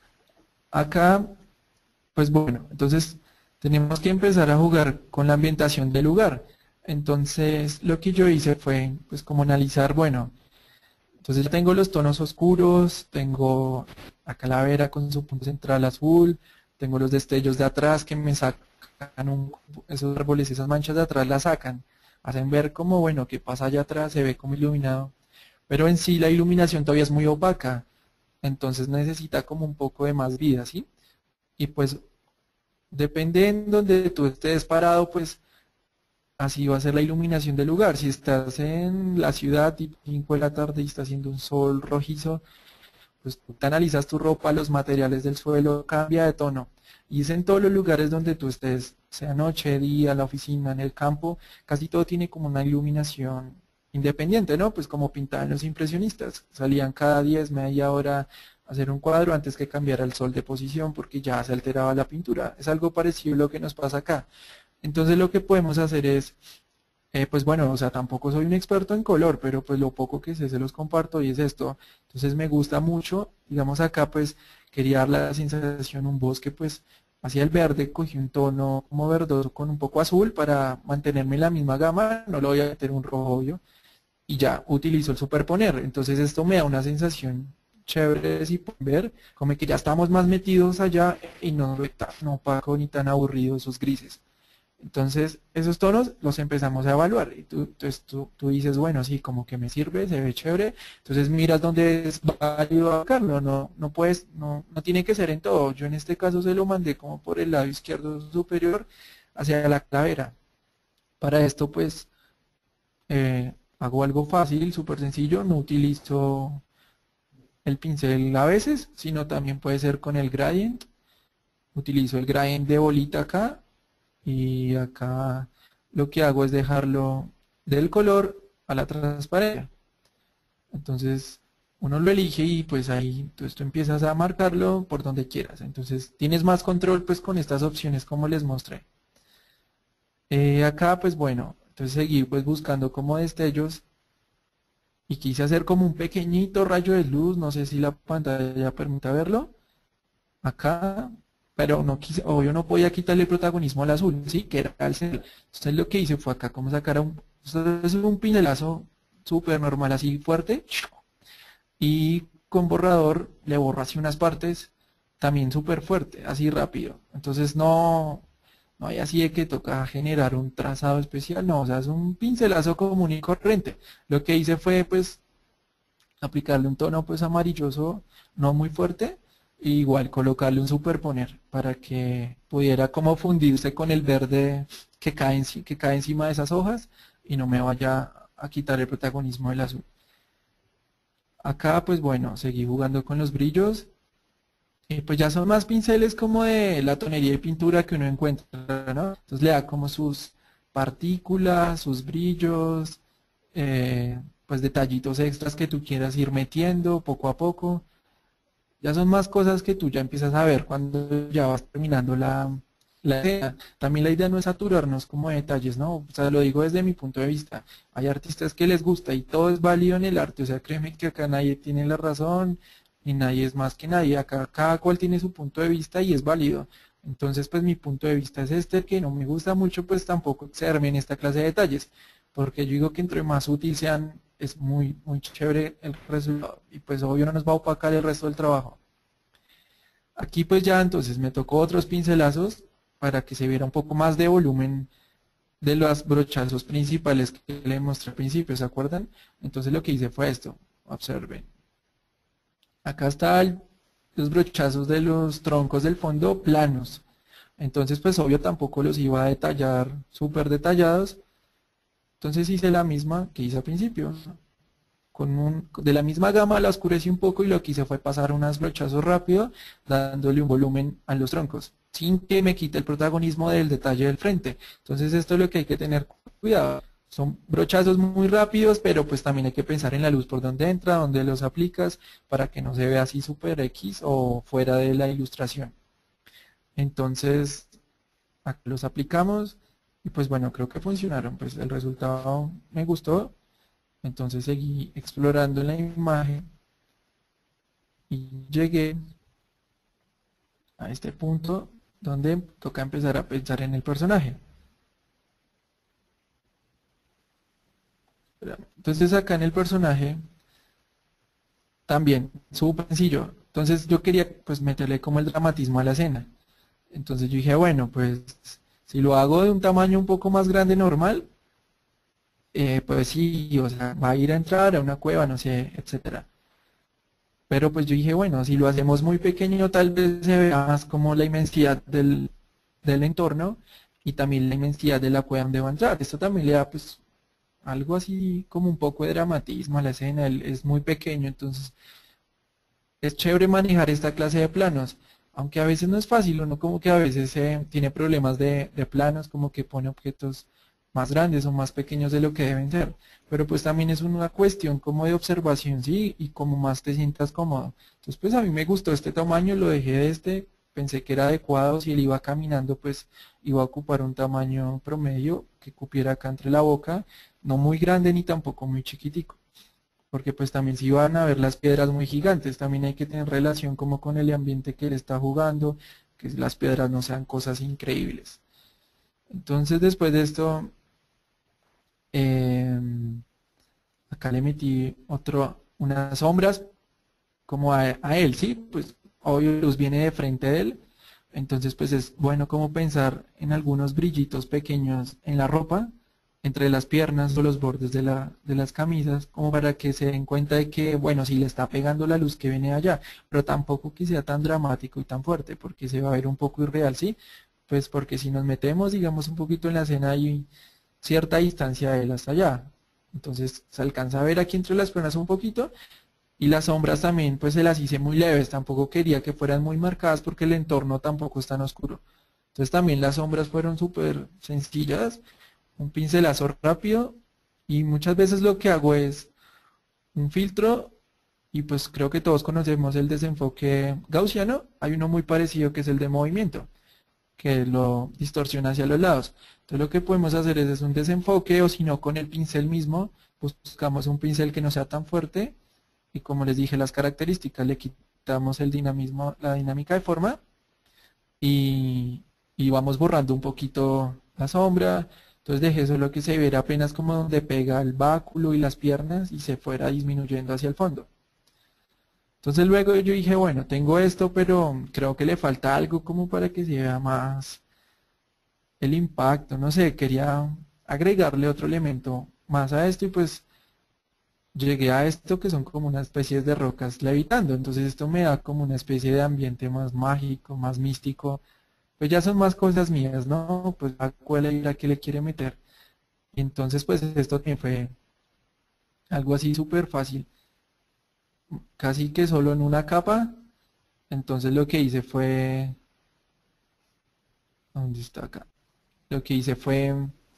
Acá, pues bueno, entonces tenemos que empezar a jugar con la ambientación del lugar. Entonces, lo que yo hice fue, pues como analizar, bueno, entonces ya tengo los tonos oscuros, tengo la calavera con su punto central azul, tengo los destellos de atrás que me sacan un, esos árboles, esas manchas de atrás las sacan, hacen ver como, bueno, qué pasa allá atrás, se ve como iluminado, pero en sí la iluminación todavía es muy opaca, entonces necesita como un poco de más vida, ¿sí? Y pues depende en donde tú estés parado, pues así va a ser la iluminación del lugar. Si estás en la ciudad, tipo cinco de la tarde y está haciendo un sol rojizo, pues tú te analizas tu ropa, los materiales del suelo, cambia de tono. Y es en todos los lugares donde tú estés, sea noche, día, la oficina, en el campo, casi todo tiene como una iluminación independiente, ¿no? Pues como pintaban los impresionistas. Salían cada diez, media hora a hacer un cuadro antes que cambiara el sol de posición porque ya se alteraba la pintura. Es algo parecido a lo que nos pasa acá. Entonces lo que podemos hacer es eh, pues bueno, o sea, tampoco soy un experto en color, pero pues lo poco que sé se los comparto y es esto. Entonces me gusta mucho, digamos acá pues quería dar la sensación, un bosque pues hacia el verde, cogí un tono como verdoso con un poco azul para mantenerme en la misma gama, no lo voy a meter un rojo obvio, y ya utilizo el superponer. Entonces esto me da una sensación chévere si pueden ver, como que ya estamos más metidos allá y no es tan opaco ni tan aburrido esos grises. Entonces, esos tonos los empezamos a evaluar y tú, entonces, tú, tú dices, bueno, sí, como que me sirve, se ve chévere, entonces miras dónde es válido abarcarlo, no, no puedes, no, no tiene que ser en todo. Yo en este caso se lo mandé como por el lado izquierdo superior hacia la calavera. Para esto, pues, eh, hago algo fácil, súper sencillo, no utilizo el pincel a veces, sino también puede ser con el gradient. Utilizo el gradient de bolita acá y acá lo que hago es dejarlo del color a la transparencia. Entonces uno lo elige y pues ahí entonces tú empiezas a marcarlo por donde quieras. Entonces tienes más control pues con estas opciones como les mostré. Eh, acá pues bueno, entonces seguí pues buscando como destellos y quise hacer como un pequeñito rayo de luz, no sé si la pantalla permite verlo. Acá, pero no quise, o yo no podía quitarle el protagonismo al azul, sí, que era el centro. Entonces lo que hice fue acá como sacar un, es un pincelazo súper normal, así fuerte, y con borrador le borro así unas partes también súper fuerte, así rápido. Entonces no, no hay así de que toca generar un trazado especial, no, o sea, es un pincelazo común y corriente. Lo que hice fue pues aplicarle un tono pues amarilloso, no muy fuerte, e igual colocarle un superponer para que pudiera como fundirse con el verde que cae, enci- que cae encima de esas hojas y no me vaya a quitar el protagonismo del azul. Acá pues bueno, seguí jugando con los brillos y pues ya son más pinceles como de la tonería de pintura que uno encuentra, ¿no? Entonces le da como sus partículas, sus brillos, eh, pues detallitos extras que tú quieras ir metiendo poco a poco. Ya son más cosas que tú ya empiezas a ver cuando ya vas terminando la, la idea. También la idea no es saturarnos como de detalles, ¿no? O sea, lo digo desde mi punto de vista. Hay artistas que les gusta y todo es válido en el arte. O sea, créeme que acá nadie tiene la razón y nadie es más que nadie. Acá cada cual tiene su punto de vista y es válido. Entonces, pues mi punto de vista es este, que no me gusta mucho, pues tampoco excederme en esta clase de detalles, porque yo digo que entre más útil sean, es muy, muy chévere el resultado, y pues obvio no nos va a opacar el resto del trabajo. Aquí pues ya entonces me tocó otros pincelazos para que se viera un poco más de volumen de los brochazos principales que le mostré al principio, ¿se acuerdan? Entonces lo que hice fue esto, observen. Acá están los brochazos de los troncos del fondo planos. Entonces pues obvio tampoco los iba a detallar súper detallados. Entonces hice la misma que hice al principio. Con un, de la misma gama la oscurecí un poco y lo que hice fue pasar unos brochazos rápido, dándole un volumen a los troncos, sin que me quite el protagonismo del detalle del frente. Entonces esto es lo que hay que tener cuidado. Son brochazos muy rápidos, pero pues también hay que pensar en la luz por donde entra, donde los aplicas, para que no se vea así super X o fuera de la ilustración. Entonces, acá los aplicamos y pues bueno, creo que funcionaron. Pues el resultado me gustó. Entonces seguí explorando la imagen y llegué a este punto donde toca empezar a pensar en el personaje. Entonces acá en el personaje también, súper sencillo. Entonces yo quería pues meterle como el dramatismo a la escena. Entonces yo dije, bueno, pues si lo hago de un tamaño un poco más grande normal, eh, pues sí, o sea, va a ir a entrar a una cueva, no sé, etcétera. Pero pues yo dije, bueno, si lo hacemos muy pequeño, tal vez se vea más como la inmensidad del, del entorno y también la inmensidad de la cueva donde va a entrar. Esto también le da pues algo así como un poco de dramatismo a la escena, él es muy pequeño, entonces es chévere manejar esta clase de planos, aunque a veces no es fácil, uno como que a veces eh, tiene problemas de, de planos, como que pone objetos más grandes o más pequeños de lo que deben ser, pero pues también es una cuestión como de observación, sí, y como más te sientas cómodo. Entonces pues a mí me gustó este tamaño, lo dejé de este, pensé que era adecuado, si él iba caminando pues iba a ocupar un tamaño promedio que cupiera acá entre la boca, no muy grande ni tampoco muy chiquitico, porque pues también si van a ver las piedras muy gigantes, también hay que tener relación como con el ambiente que él está jugando, que las piedras no sean cosas increíbles. Entonces después de esto, eh, acá le metí otro, unas sombras como a, a él, ¿sí? Pues obvio la luz viene de frente de él, entonces pues es bueno como pensar en algunos brillitos pequeños en la ropa, entre las piernas o los bordes de, la, de las camisas, como para que se den cuenta de que, bueno, si le está pegando la luz que viene allá, pero tampoco que sea tan dramático y tan fuerte, porque se va a ver un poco irreal, ¿sí? Pues porque si nos metemos, digamos, un poquito en la escena hay cierta distancia de él hasta allá, entonces se alcanza a ver aquí entre las piernas un poquito, y las sombras también, pues se las hice muy leves, tampoco quería que fueran muy marcadas porque el entorno tampoco es tan oscuro. Entonces también las sombras fueron súper sencillas, un pincelazo rápido y muchas veces lo que hago es un filtro y pues creo que todos conocemos el desenfoque gaussiano, hay uno muy parecido que es el de movimiento, que lo distorsiona hacia los lados. Entonces lo que podemos hacer es, es un desenfoque o si no con el pincel mismo, pues buscamos un pincel que no sea tan fuerte y como les dije las características, le quitamos el dinamismo, la dinámica de forma y, y vamos borrando un poquito la sombra. Entonces dejé solo que se viera apenas como donde pega el báculo y las piernas y se fuera disminuyendo hacia el fondo. Entonces luego yo dije, bueno, tengo esto, pero creo que le falta algo como para que se vea más el impacto. No sé, quería agregarle otro elemento más a esto y pues llegué a esto que son como una especie de rocas levitando. Entonces esto me da como una especie de ambiente más mágico, más místico. Pues ya son más cosas mías, ¿no? Pues la cual y la que le quiere meter. Y entonces pues esto también fue algo así súper fácil. Casi que solo en una capa. Entonces lo que hice fue... ¿Dónde está acá? Lo que hice fue...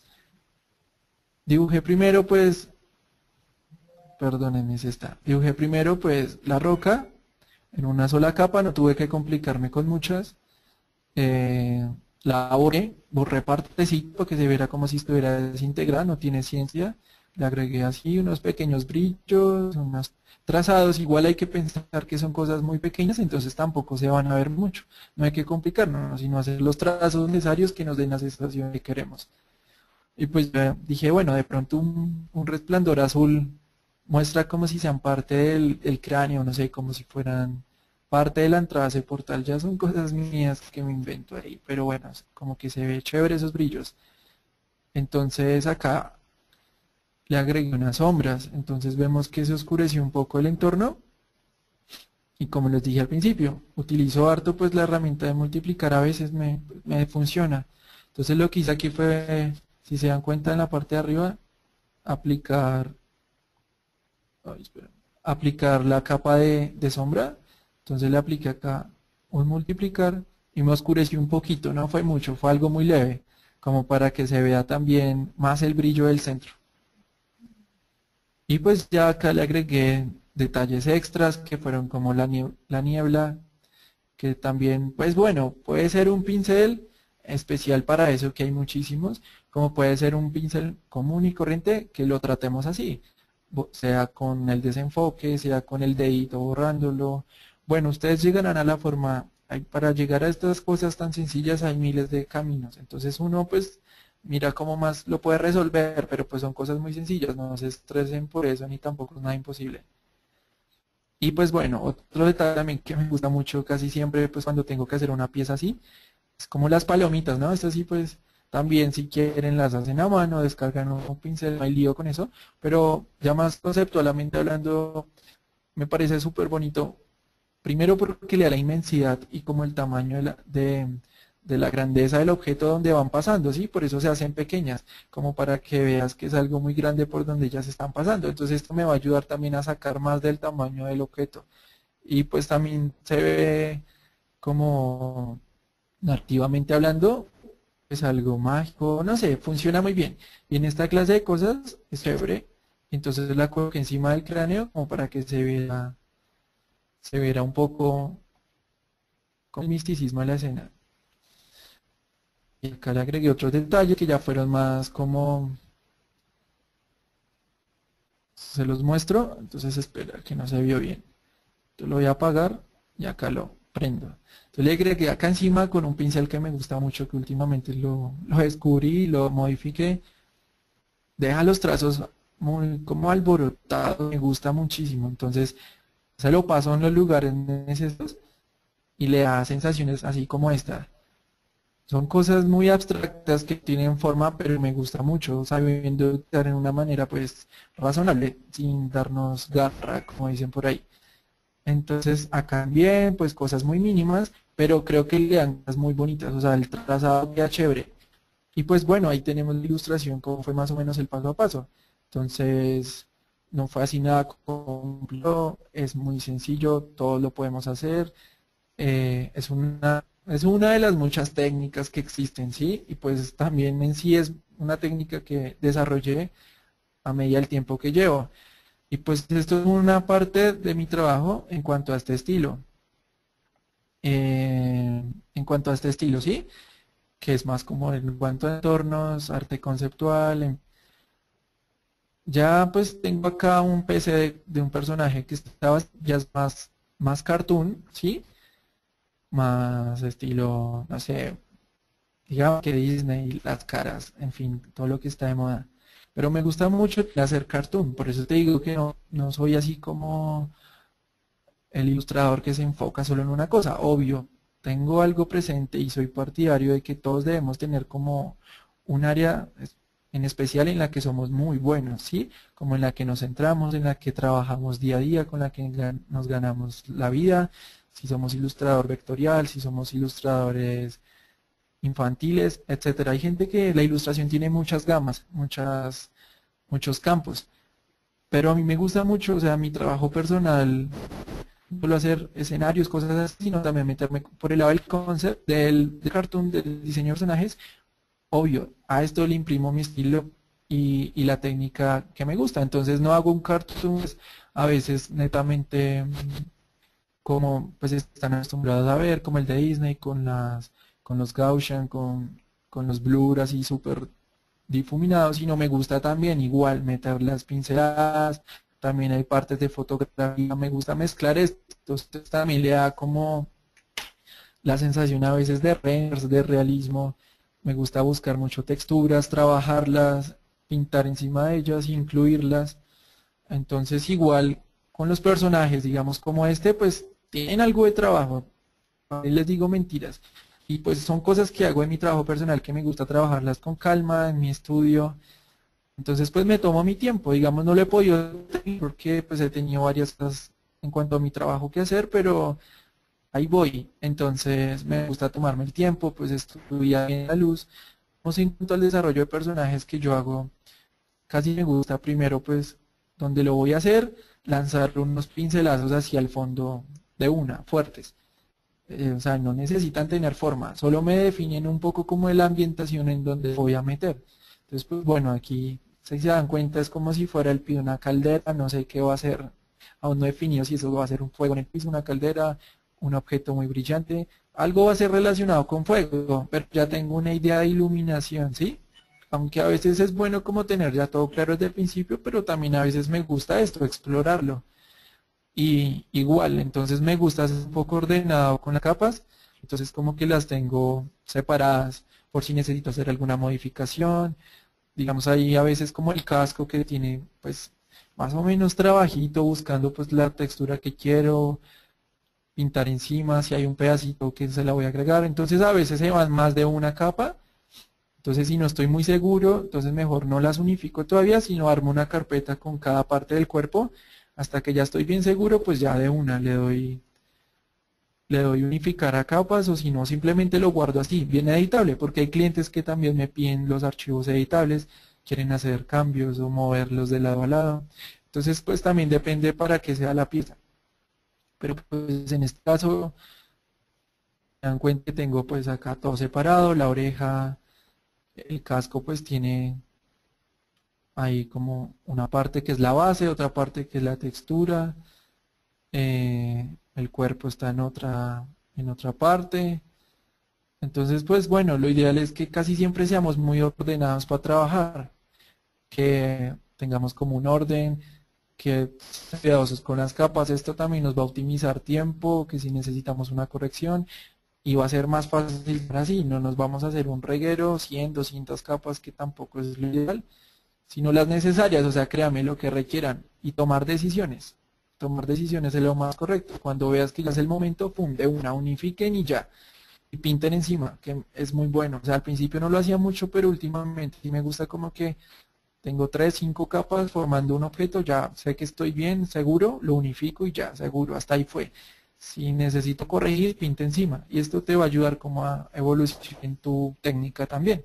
Dibujé primero pues... Perdónenme, es esta. Dibujé primero pues la roca en una sola capa. No tuve que complicarme con muchas. Eh, la borré, borré partecito que se viera como si estuviera desintegrada, no tiene ciencia. Le agregué así unos pequeños brillos, unos trazados. Igual hay que pensar que son cosas muy pequeñas, entonces tampoco se van a ver mucho. No hay que complicarnos, sino hacer los trazos necesarios que nos den la sensación que queremos. Y pues eh, dije, bueno, de pronto un, un resplandor azul muestra como si sean parte del, del cráneo, no sé, como si fueran parte de la entrada a ese portal. Ya son cosas mías que me invento ahí, pero bueno, como que se ve chévere esos brillos. Entonces acá le agregué unas sombras, entonces vemos que se oscureció un poco el entorno y como les dije al principio, utilizo harto pues la herramienta de multiplicar, a veces me, me funciona. Entonces lo que hice aquí fue, si se dan cuenta en la parte de arriba, aplicar, ay, espera, aplicar la capa de, de sombra. Entonces le apliqué acá un multiplicar y me oscureció un poquito, no fue mucho, fue algo muy leve, como para que se vea también más el brillo del centro. Y pues ya acá le agregué detalles extras que fueron como la nie- la niebla, que también, pues bueno, puede ser un pincel especial para eso, que hay muchísimos, como puede ser un pincel común y corriente que lo tratemos así, bo- sea con el desenfoque, sea con el dedito borrándolo. Bueno, ustedes llegarán a la forma, hay- para llegar a estas cosas tan sencillas hay miles de caminos, entonces uno pues mira cómo más lo puede resolver, pero pues son cosas muy sencillas, no se estresen por eso ni tampoco es nada imposible. Y pues bueno, otro detalle también que me gusta mucho casi siempre pues cuando tengo que hacer una pieza así, es como las palomitas, ¿no? Esto sí pues también si quieren las hacen a mano, descargan un pincel, no hay lío con eso, pero ya más conceptualmente hablando me parece súper bonito. Primero porque le da la inmensidad y como el tamaño de la, de, de la grandeza del objeto donde van pasando, ¿sí? Por eso se hacen pequeñas, como para que veas que es algo muy grande por donde ya se están pasando. Entonces esto me va a ayudar también a sacar más del tamaño del objeto. Y pues también se ve como nativamente hablando, es algo mágico, no sé, funciona muy bien. Y en esta clase de cosas es chévere. Entonces la coloqué encima del cráneo como para que se vea, se viera un poco con el misticismo de la escena. Y acá le agregué otros detalles que ya fueron más como, se los muestro, entonces espera que no se vio bien. Entonces lo voy a apagar y acá lo prendo. Entonces le agregué acá encima con un pincel que me gusta mucho, que últimamente lo, lo descubrí, lo modifiqué. Deja los trazos muy como alborotados, me gusta muchísimo. Entonces se lo paso en los lugares necesarios y le da sensaciones así como esta. Son cosas muy abstractas que tienen forma, pero me gusta mucho, sabiendo estar en una manera pues razonable, sin darnos garra, como dicen por ahí. Entonces acá también pues cosas muy mínimas, pero creo que le dan cosas muy bonitas, o sea, el trazado queda chévere. Y pues bueno, ahí tenemos la ilustración, como fue más o menos el paso a paso. Entonces, no fue así nada complejo, es muy sencillo, todos lo podemos hacer. Eh, es una, es una de las muchas técnicas que existen, ¿sí? Y pues también en sí es una técnica que desarrollé a medida del tiempo que llevo. Y pues esto es una parte de mi trabajo en cuanto a este estilo. Eh, en cuanto a este estilo, ¿sí? Que es más como en cuanto a entornos, arte conceptual. en- Ya pues tengo acá un P C de, de un personaje que estaba, ya es más, más cartoon, ¿sí? Más estilo, no sé, digamos que Disney, las caras, en fin, todo lo que está de moda. Pero me gusta mucho hacer cartoon, por eso te digo que no, no soy así como el ilustrador que se enfoca solo en una cosa. Obvio, tengo algo presente y soy partidario de que todos debemos tener como un área es- en especial en la que somos muy buenos, ¿sí? Como en la que nos centramos, en la que trabajamos día a día, con la que gan- nos ganamos la vida. Si somos ilustrador vectorial, si somos ilustradores infantiles, etcétera. Hay gente que la ilustración tiene muchas gamas, muchas, muchos campos, pero a mí me gusta mucho, o sea, mi trabajo personal, no solo hacer escenarios, cosas así, sino también meterme por el lado del concept, del, del cartoon, del diseño de personajes. Obvio, a esto le imprimo mi estilo y, y la técnica que me gusta. Entonces no hago un cartoon pues, a veces netamente mm, como pues están acostumbrados a ver, como el de Disney, con las, con los Gaussian, con, con los blur así súper difuminado, sino me gusta también igual meter las pinceladas, también hay partes de fotografía, me gusta mezclar esto, entonces también le da como la sensación a veces de renders, de realismo, me gusta buscar mucho texturas, trabajarlas, pintar encima de ellas, incluirlas, entonces igual con los personajes, digamos como este, pues tienen algo de trabajo, no les digo mentiras, y pues son cosas que hago en mi trabajo personal que me gusta trabajarlas con calma, en mi estudio, entonces pues me tomo mi tiempo, digamos no lo he podido tener porque pues he tenido varias cosas en cuanto a mi trabajo que hacer, pero ahí voy, entonces me gusta tomarme el tiempo, pues estudiar bien la luz, no sé, en cuanto al desarrollo de personajes que yo hago, casi me gusta primero pues donde lo voy a hacer, lanzar unos pincelazos hacia el fondo de una, fuertes. Eh, o sea, no necesitan tener forma, solo me definen un poco como de la ambientación en donde voy a meter. Entonces, pues bueno, aquí si se dan cuenta es como si fuera el pie de una caldera, no sé qué va a ser, aún no he definido si eso va a ser un fuego en el piso, una caldera, un objeto muy brillante, algo va a ser relacionado con fuego, pero ya tengo una idea de iluminación, ¿sí? Aunque a veces es bueno como tener ya todo claro desde el principio, pero también a veces me gusta esto, explorarlo. Y igual, entonces me gusta ser un poco ordenado con las capas, entonces como que las tengo separadas por si necesito hacer alguna modificación, digamos ahí a veces como el casco que tiene pues más o menos trabajito buscando pues la textura que quiero pintar encima, si hay un pedacito que se la voy a agregar, entonces a veces se van más de una capa, entonces si no estoy muy seguro, entonces mejor no las unifico todavía, sino armo una carpeta con cada parte del cuerpo, hasta que ya estoy bien seguro, pues ya de una le doy, le doy unificar a capas o si no simplemente lo guardo así, bien editable, porque hay clientes que también me piden los archivos editables, quieren hacer cambios o moverlos de lado a lado, entonces pues también depende para qué sea la pieza, pero pues en este caso, se dan cuenta que tengo pues acá todo separado, la oreja, el casco pues tiene hay como una parte que es la base, otra parte que es la textura, eh, el cuerpo está en otra, en otra parte. Entonces, pues bueno, lo ideal es que casi siempre seamos muy ordenados para trabajar, que tengamos como un orden, que cuidadosos con las capas, esto también nos va a optimizar tiempo, que si necesitamos una corrección, y va a ser más fácil así, no nos vamos a hacer un reguero, cien, doscientas capas, que tampoco es lo ideal sino las necesarias, o sea, créame lo que requieran y tomar decisiones. Tomar decisiones es lo más correcto. Cuando veas que ya es el momento, pum, de una, unifiquen y ya. Y pinten encima, que es muy bueno. O sea, al principio no lo hacía mucho, pero últimamente sí me gusta como que tengo tres, cinco capas formando un objeto, ya sé que estoy bien, seguro, lo unifico y ya, seguro, hasta ahí fue. Si necesito corregir, pinta encima. Y esto te va a ayudar como a evolucionar en tu técnica también.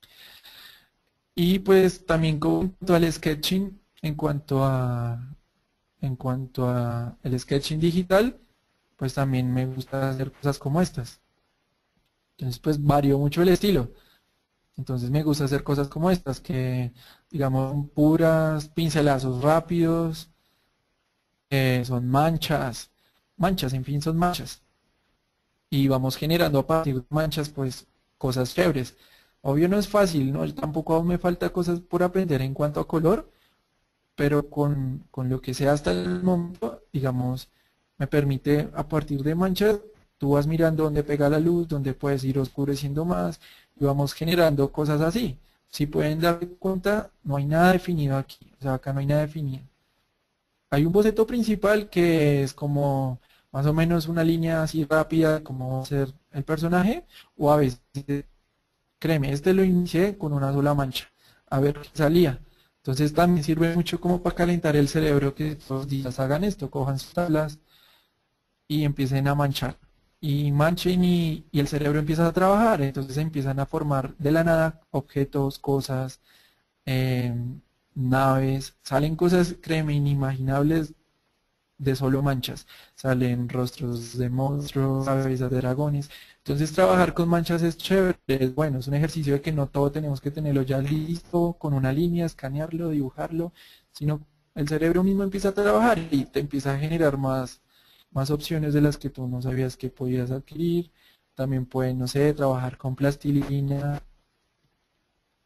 Y pues también con cuanto al sketching, en cuanto a en cuanto a el sketching digital, pues también me gusta hacer cosas como estas. Entonces pues varío mucho el estilo. Entonces me gusta hacer cosas como estas, que digamos puras pincelazos rápidos, eh, son manchas, manchas, en fin, son manchas. Y vamos generando a partir de manchas pues cosas chéveres. Obvio no es fácil, ¿no? Yo tampoco aún me falta cosas por aprender en cuanto a color, pero con, con lo que sé hasta el momento, digamos, me permite a partir de manchas, tú vas mirando dónde pega la luz, dónde puedes ir oscureciendo más, y vamos generando cosas así. Si pueden dar cuenta, no hay nada definido aquí, o sea, acá no hay nada definido. Hay un boceto principal que es como más o menos una línea así rápida, como va a ser el personaje, o a veces, créeme, este lo inicié con una sola mancha, a ver qué salía. Entonces también sirve mucho como para calentar el cerebro, que todos los días hagan esto, cojan sus tablas y empiecen a manchar. Y manchen y, y el cerebro empieza a trabajar, entonces empiezan a formar de la nada objetos, cosas, eh, naves, salen cosas, créeme, inimaginables de solo manchas. Salen rostros de monstruos, cabezas de dragones. Entonces trabajar con manchas es chévere, es bueno, es un ejercicio de que no todo tenemos que tenerlo ya listo, con una línea, escanearlo, dibujarlo, sino el cerebro mismo empieza a trabajar y te empieza a generar más, más opciones de las que tú no sabías que podías adquirir. También pueden, no sé, trabajar con plastilina,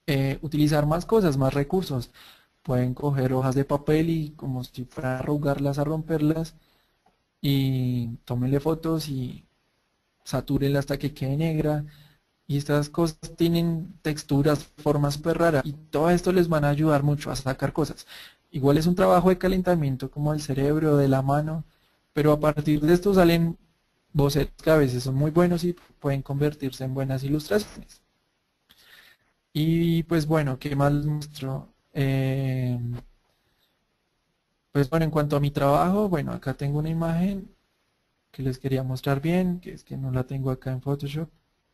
eh, utilizar más cosas, más recursos. Pueden coger hojas de papel y como si fuera a arrugarlas, a romperlas y tómenle fotos y satúrenla hasta que quede negra. Y estas cosas tienen texturas, formas súper raras y todo esto les van a ayudar mucho a sacar cosas. Igual es un trabajo de calentamiento como el cerebro, de la mano, pero a partir de esto salen bocetos que a veces son muy buenos y pueden convertirse en buenas ilustraciones. Y pues bueno, ¿qué más les muestro? Eh, pues bueno, en cuanto a mi trabajo, bueno, acá tengo una imagen que les quería mostrar bien, que es que no la tengo acá en Photoshop.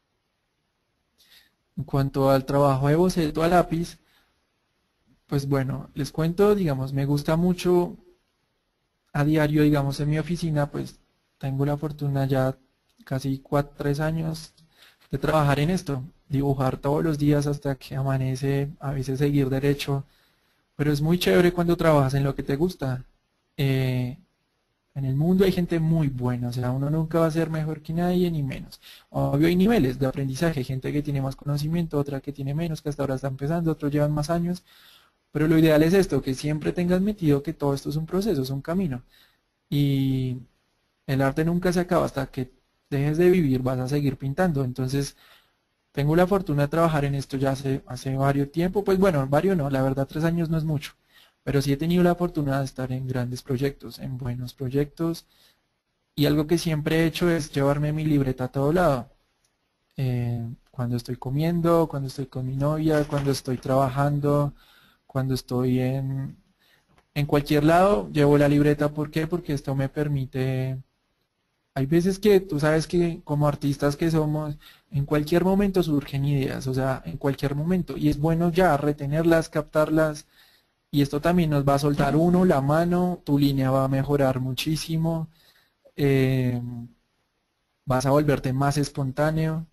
En cuanto al trabajo de boceto a lápiz, pues bueno, les cuento, digamos, me gusta mucho a diario, digamos, en mi oficina, pues tengo la fortuna ya casi cuatro, tres años de trabajar en esto, dibujar todos los días hasta que amanece, a veces seguir derecho, pero es muy chévere cuando trabajas en lo que te gusta. Eh, en el mundo hay gente muy buena, o sea, uno nunca va a ser mejor que nadie ni menos. Obvio hay niveles de aprendizaje, hay gente que tiene más conocimiento, otra que tiene menos, que hasta ahora está empezando, otros llevan más años, pero lo ideal es esto, que siempre tengas metido que todo esto es un proceso, es un camino. Y el arte nunca se acaba hasta que dejes de vivir, vas a seguir pintando. Entonces, tengo la fortuna de trabajar en esto ya hace, hace varios tiempo, pues bueno, varios no, la verdad tres años no es mucho, pero sí he tenido la fortuna de estar en grandes proyectos, en buenos proyectos, y algo que siempre he hecho es llevarme mi libreta a todo lado. Eh, cuando estoy comiendo, cuando estoy con mi novia, cuando estoy trabajando, cuando estoy en, en cualquier lado, llevo la libreta. ¿Por qué? Porque esto me permite. Hay veces que tú sabes que como artistas que somos, en cualquier momento surgen ideas, o sea, en cualquier momento, y es bueno ya retenerlas, captarlas, y esto también nos va a soltar uno, la mano, tu línea va a mejorar muchísimo, eh, vas a volverte más espontáneo,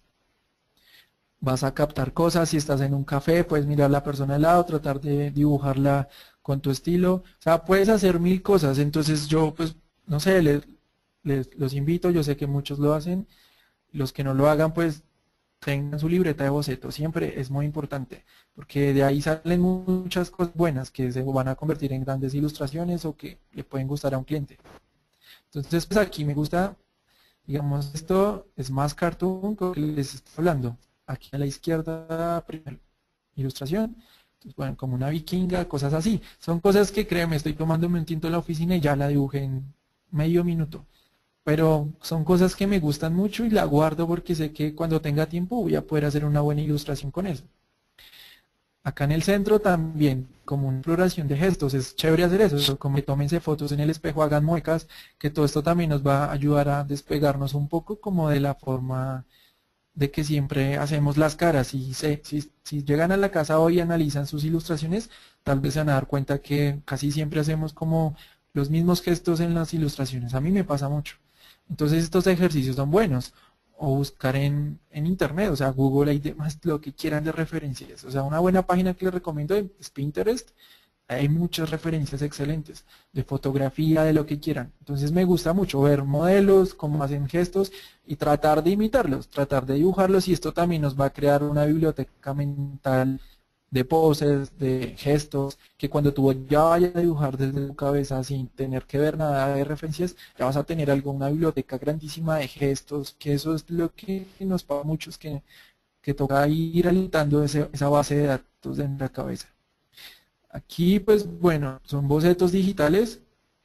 vas a captar cosas, si estás en un café, puedes mirar a la persona al lado, tratar de dibujarla con tu estilo, o sea, puedes hacer mil cosas, entonces yo, pues, no sé, les, les- los invito, yo sé que muchos lo hacen, los que no lo hagan, pues, tengan su libreta de boceto, siempre es muy importante, porque de ahí salen muchas cosas buenas que se van a convertir en grandes ilustraciones o que le pueden gustar a un cliente. Entonces, pues aquí me gusta. Digamos, esto es más cartoon con lo que les estoy hablando. Aquí a la izquierda, primera ilustración. Entonces, bueno, como una vikinga, cosas así. Son cosas que, créeme, estoy tomándome un tinto en la oficina y ya la dibujé en medio minuto. Pero son cosas que me gustan mucho y la guardo porque sé que cuando tenga tiempo voy a poder hacer una buena ilustración con eso. Acá en el centro también, como una exploración de gestos, es chévere hacer eso, como que tómense fotos en el espejo, hagan muecas, que todo esto también nos va a ayudar a despegarnos un poco como de la forma de que siempre hacemos las caras. Y se- si, si llegan a la casa hoy y analizan sus ilustraciones, tal vez se van a dar cuenta que casi siempre hacemos como los mismos gestos en las ilustraciones. A mí me pasa mucho. Entonces estos ejercicios son buenos. O buscar en, en internet, o sea, Google y demás, lo que quieran de referencias. O sea, una buena página que les recomiendo es Pinterest. Hay muchas referencias excelentes de fotografía, de lo que quieran. Entonces me gusta mucho ver modelos, cómo hacen gestos y tratar de imitarlos, tratar de dibujarlos, y esto también nos va a crear una biblioteca mental de poses, de gestos, que cuando tú ya vayas a dibujar desde tu cabeza sin tener que ver nada de referencias, ya vas a tener alguna biblioteca grandísima de gestos, que eso es lo que nos pasa a muchos, que, que toca ir alimentando ese- esa base de datos en la cabeza. Aquí, pues bueno, son bocetos digitales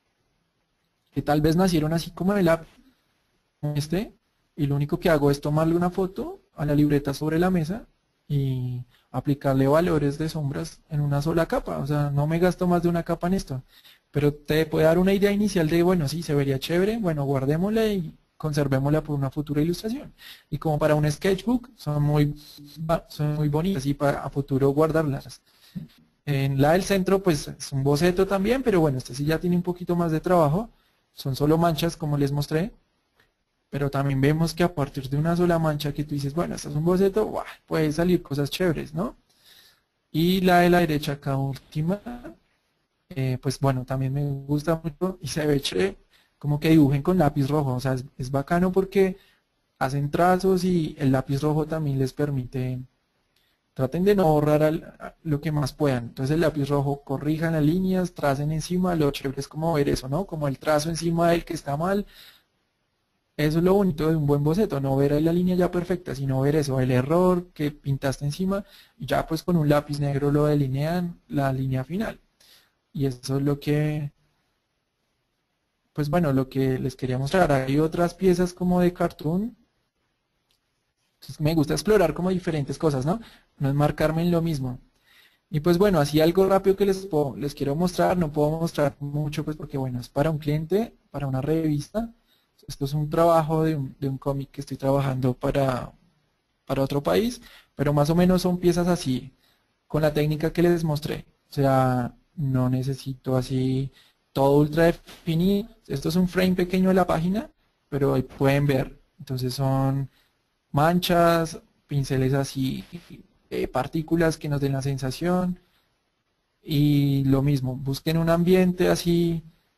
que tal vez nacieron así como el app este, y lo único que hago es tomarle una foto a la libreta sobre la mesa y aplicarle valores de sombras en una sola capa. O sea, no me gasto más de una capa en esto, pero te puede dar una idea inicial de, bueno, sí, se vería chévere, bueno, guardémosla y conservémosla por una futura ilustración. Y como para un sketchbook, son muy, son muy bonitas y para a futuro guardarlas. En la del centro, pues es un boceto también, pero bueno, este sí ya tiene un poquito más de trabajo. Son solo manchas, como les mostré, pero también vemos que a partir de una sola mancha que tú dices, bueno, este es un boceto, ¡guau!, puede salir cosas chéveres, ¿no? Y la de la derecha, acá última, eh, pues bueno, también me gusta mucho y se ve chévere, como que dibujen con lápiz rojo, o sea, es, es bacano porque hacen trazos y el lápiz rojo también les permite traten de no borrar al- a- lo que más puedan. Entonces el lápiz rojo, corrijan las líneas, tracen encima, lo chévere es como ver eso, ¿no? Como el trazo encima del que está mal. Eso es lo bonito de un buen boceto, no ver ahí la línea ya perfecta, sino ver eso, el error que pintaste encima, y ya pues con un lápiz negro lo delinean la línea final. Y eso es lo que, pues bueno, lo que les quería mostrar. Hay otras piezas como de cartoon. Entonces me gusta explorar como diferentes cosas, ¿no? No es marcarme en lo mismo. Y pues bueno, así algo rápido que les, puedo- les quiero mostrar, no puedo mostrar mucho pues porque bueno, es para un cliente, para una revista. Esto es un trabajo de un, de un cómic que estoy trabajando para, para otro país, pero más o menos son piezas así, con la técnica que les mostré. O sea, no necesito así todo ultra definido. Esto es un frame pequeño de la página, pero ahí pueden ver. Entonces son manchas, pinceles así, eh, partículas que nos den la sensación. Y lo mismo, busquen un ambiente así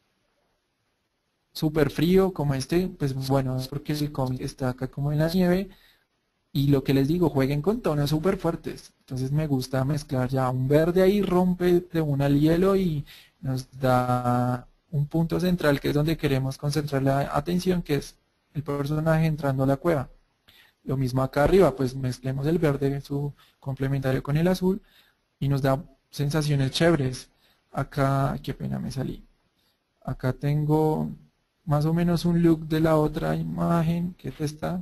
súper frío como este, pues bueno, es porque el cómic está acá como en la nieve. Y lo que les digo, jueguen con tonos súper fuertes. Entonces me gusta mezclar ya un verde ahí, rompe de una el hielo y nos da un punto central que es donde queremos concentrar la atención, que es el personaje entrando a la cueva. Lo mismo acá arriba, pues mezclemos el verde, su complementario con el azul y nos da sensaciones chéveres. Acá, qué pena me salí. Acá tengo más o menos un look de la otra imagen que está.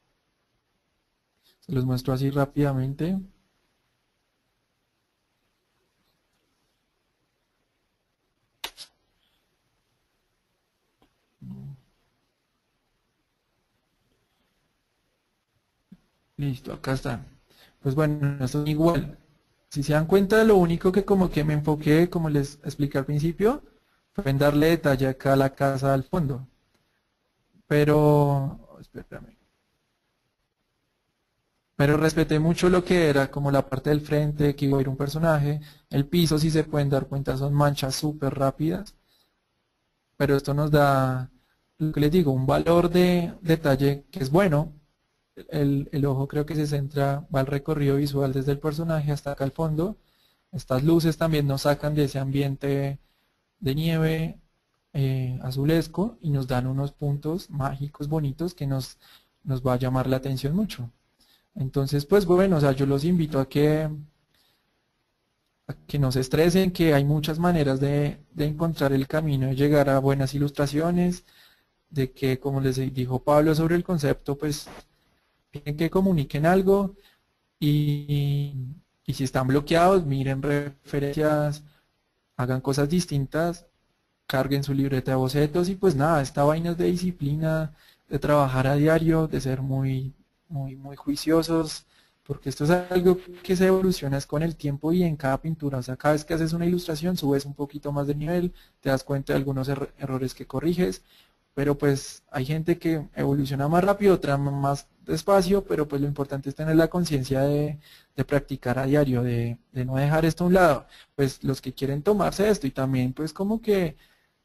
Se los muestro así rápidamente. Listo, acá está. Pues bueno, esto es igual. Si se dan cuenta, lo único que como que me enfoqué, como les expliqué al principio, fue en darle detalle acá a la casa al fondo. Pero, espérame. Pero respeté mucho lo que era como la parte del frente, que iba a ir un personaje. El piso, si se pueden dar cuenta, son manchas súper rápidas. Pero esto nos da, lo que les digo, un valor de detalle que es bueno. El, el ojo creo que se centra, va al recorrido visual desde el personaje hasta acá al fondo. Estas luces también nos sacan de ese ambiente de nieve eh, azulesco y nos dan unos puntos mágicos bonitos que nos, nos va a llamar la atención mucho. Entonces, pues bueno, o sea, yo los invito a que, a que no se estresen, que hay muchas maneras de, de encontrar el camino de llegar a buenas ilustraciones, de que, como les dijo Pablo sobre el concepto, pues tienen que comuniquen algo y, y si están bloqueados, miren referencias, hagan cosas distintas, carguen su libreta de bocetos y pues nada, esta vaina es de disciplina, de trabajar a diario, de ser muy, muy, muy juiciosos, porque esto es algo que se evoluciona es con el tiempo y en cada pintura. O sea, cada vez que haces una ilustración subes un poquito más de nivel, te das cuenta de algunos er- errores que corriges, pero pues hay gente que evoluciona más rápido, otra más despacio, pero pues lo importante es tener la conciencia de, de practicar a diario, de, de no dejar esto a un lado. Pues los que quieren tomarse esto y también pues como que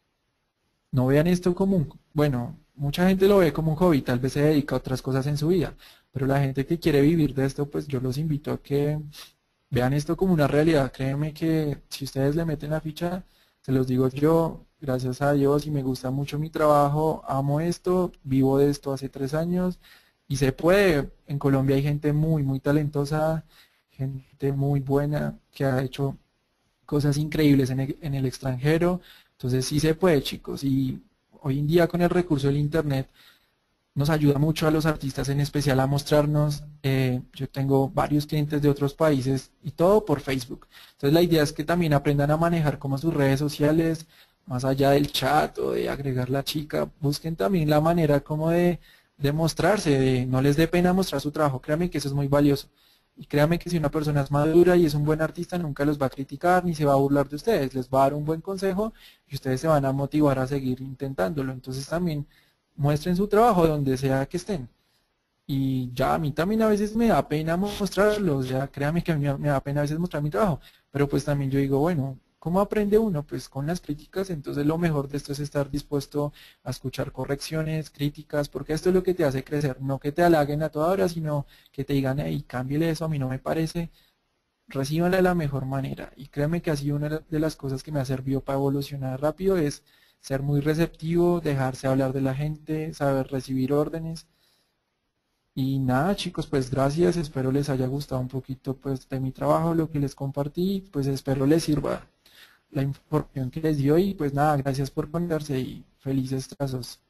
no vean esto como un, bueno, mucha gente lo ve como un hobby, tal vez se dedica a otras cosas en su vida, pero la gente que quiere vivir de esto, pues yo los invito a que vean esto como una realidad. Créanme que si ustedes le meten la ficha, se los digo yo, gracias a Dios y me gusta mucho mi trabajo, amo esto, vivo de esto hace tres años y se puede. En Colombia hay gente muy, muy talentosa, gente muy buena que ha hecho cosas increíbles en el, en el extranjero. Entonces sí se puede, chicos. Y hoy en día con el recurso del Internet nos ayuda mucho a los artistas en especial a mostrarnos. Eh, yo tengo varios clientes de otros países y todo por Facebook. Entonces la idea es que también aprendan a manejar como sus redes sociales, más allá del chat o de agregar la chica, busquen también la manera como de, de mostrarse, de no les dé pena mostrar su trabajo. Créanme que eso es muy valioso. Y créanme que si una persona es madura y es un buen artista, nunca los va a criticar ni se va a burlar de ustedes. Les va a dar un buen consejo y ustedes se van a motivar a seguir intentándolo. Entonces también muestren su trabajo donde sea que estén. Y ya a mí también a veces me da pena mostrarlos, ya créanme que a mí me da pena a veces mostrar mi trabajo, pero pues también yo digo, bueno, ¿cómo aprende uno? Pues con las críticas. Entonces lo mejor de esto es estar dispuesto a escuchar correcciones, críticas, porque esto es lo que te hace crecer, no que te halaguen a toda hora, sino que te digan, hey, cámbiale eso, a mí no me parece, recíbanla de la mejor manera. Y créeme que ha sido una de las cosas que me ha servido para evolucionar rápido, es ser muy receptivo, dejarse hablar de la gente, saber recibir órdenes. Y nada, chicos, pues gracias, espero les haya gustado un poquito pues de mi trabajo, lo que les compartí, pues espero les sirva la información que les dio y pues nada, gracias por ponerse y felices trazos.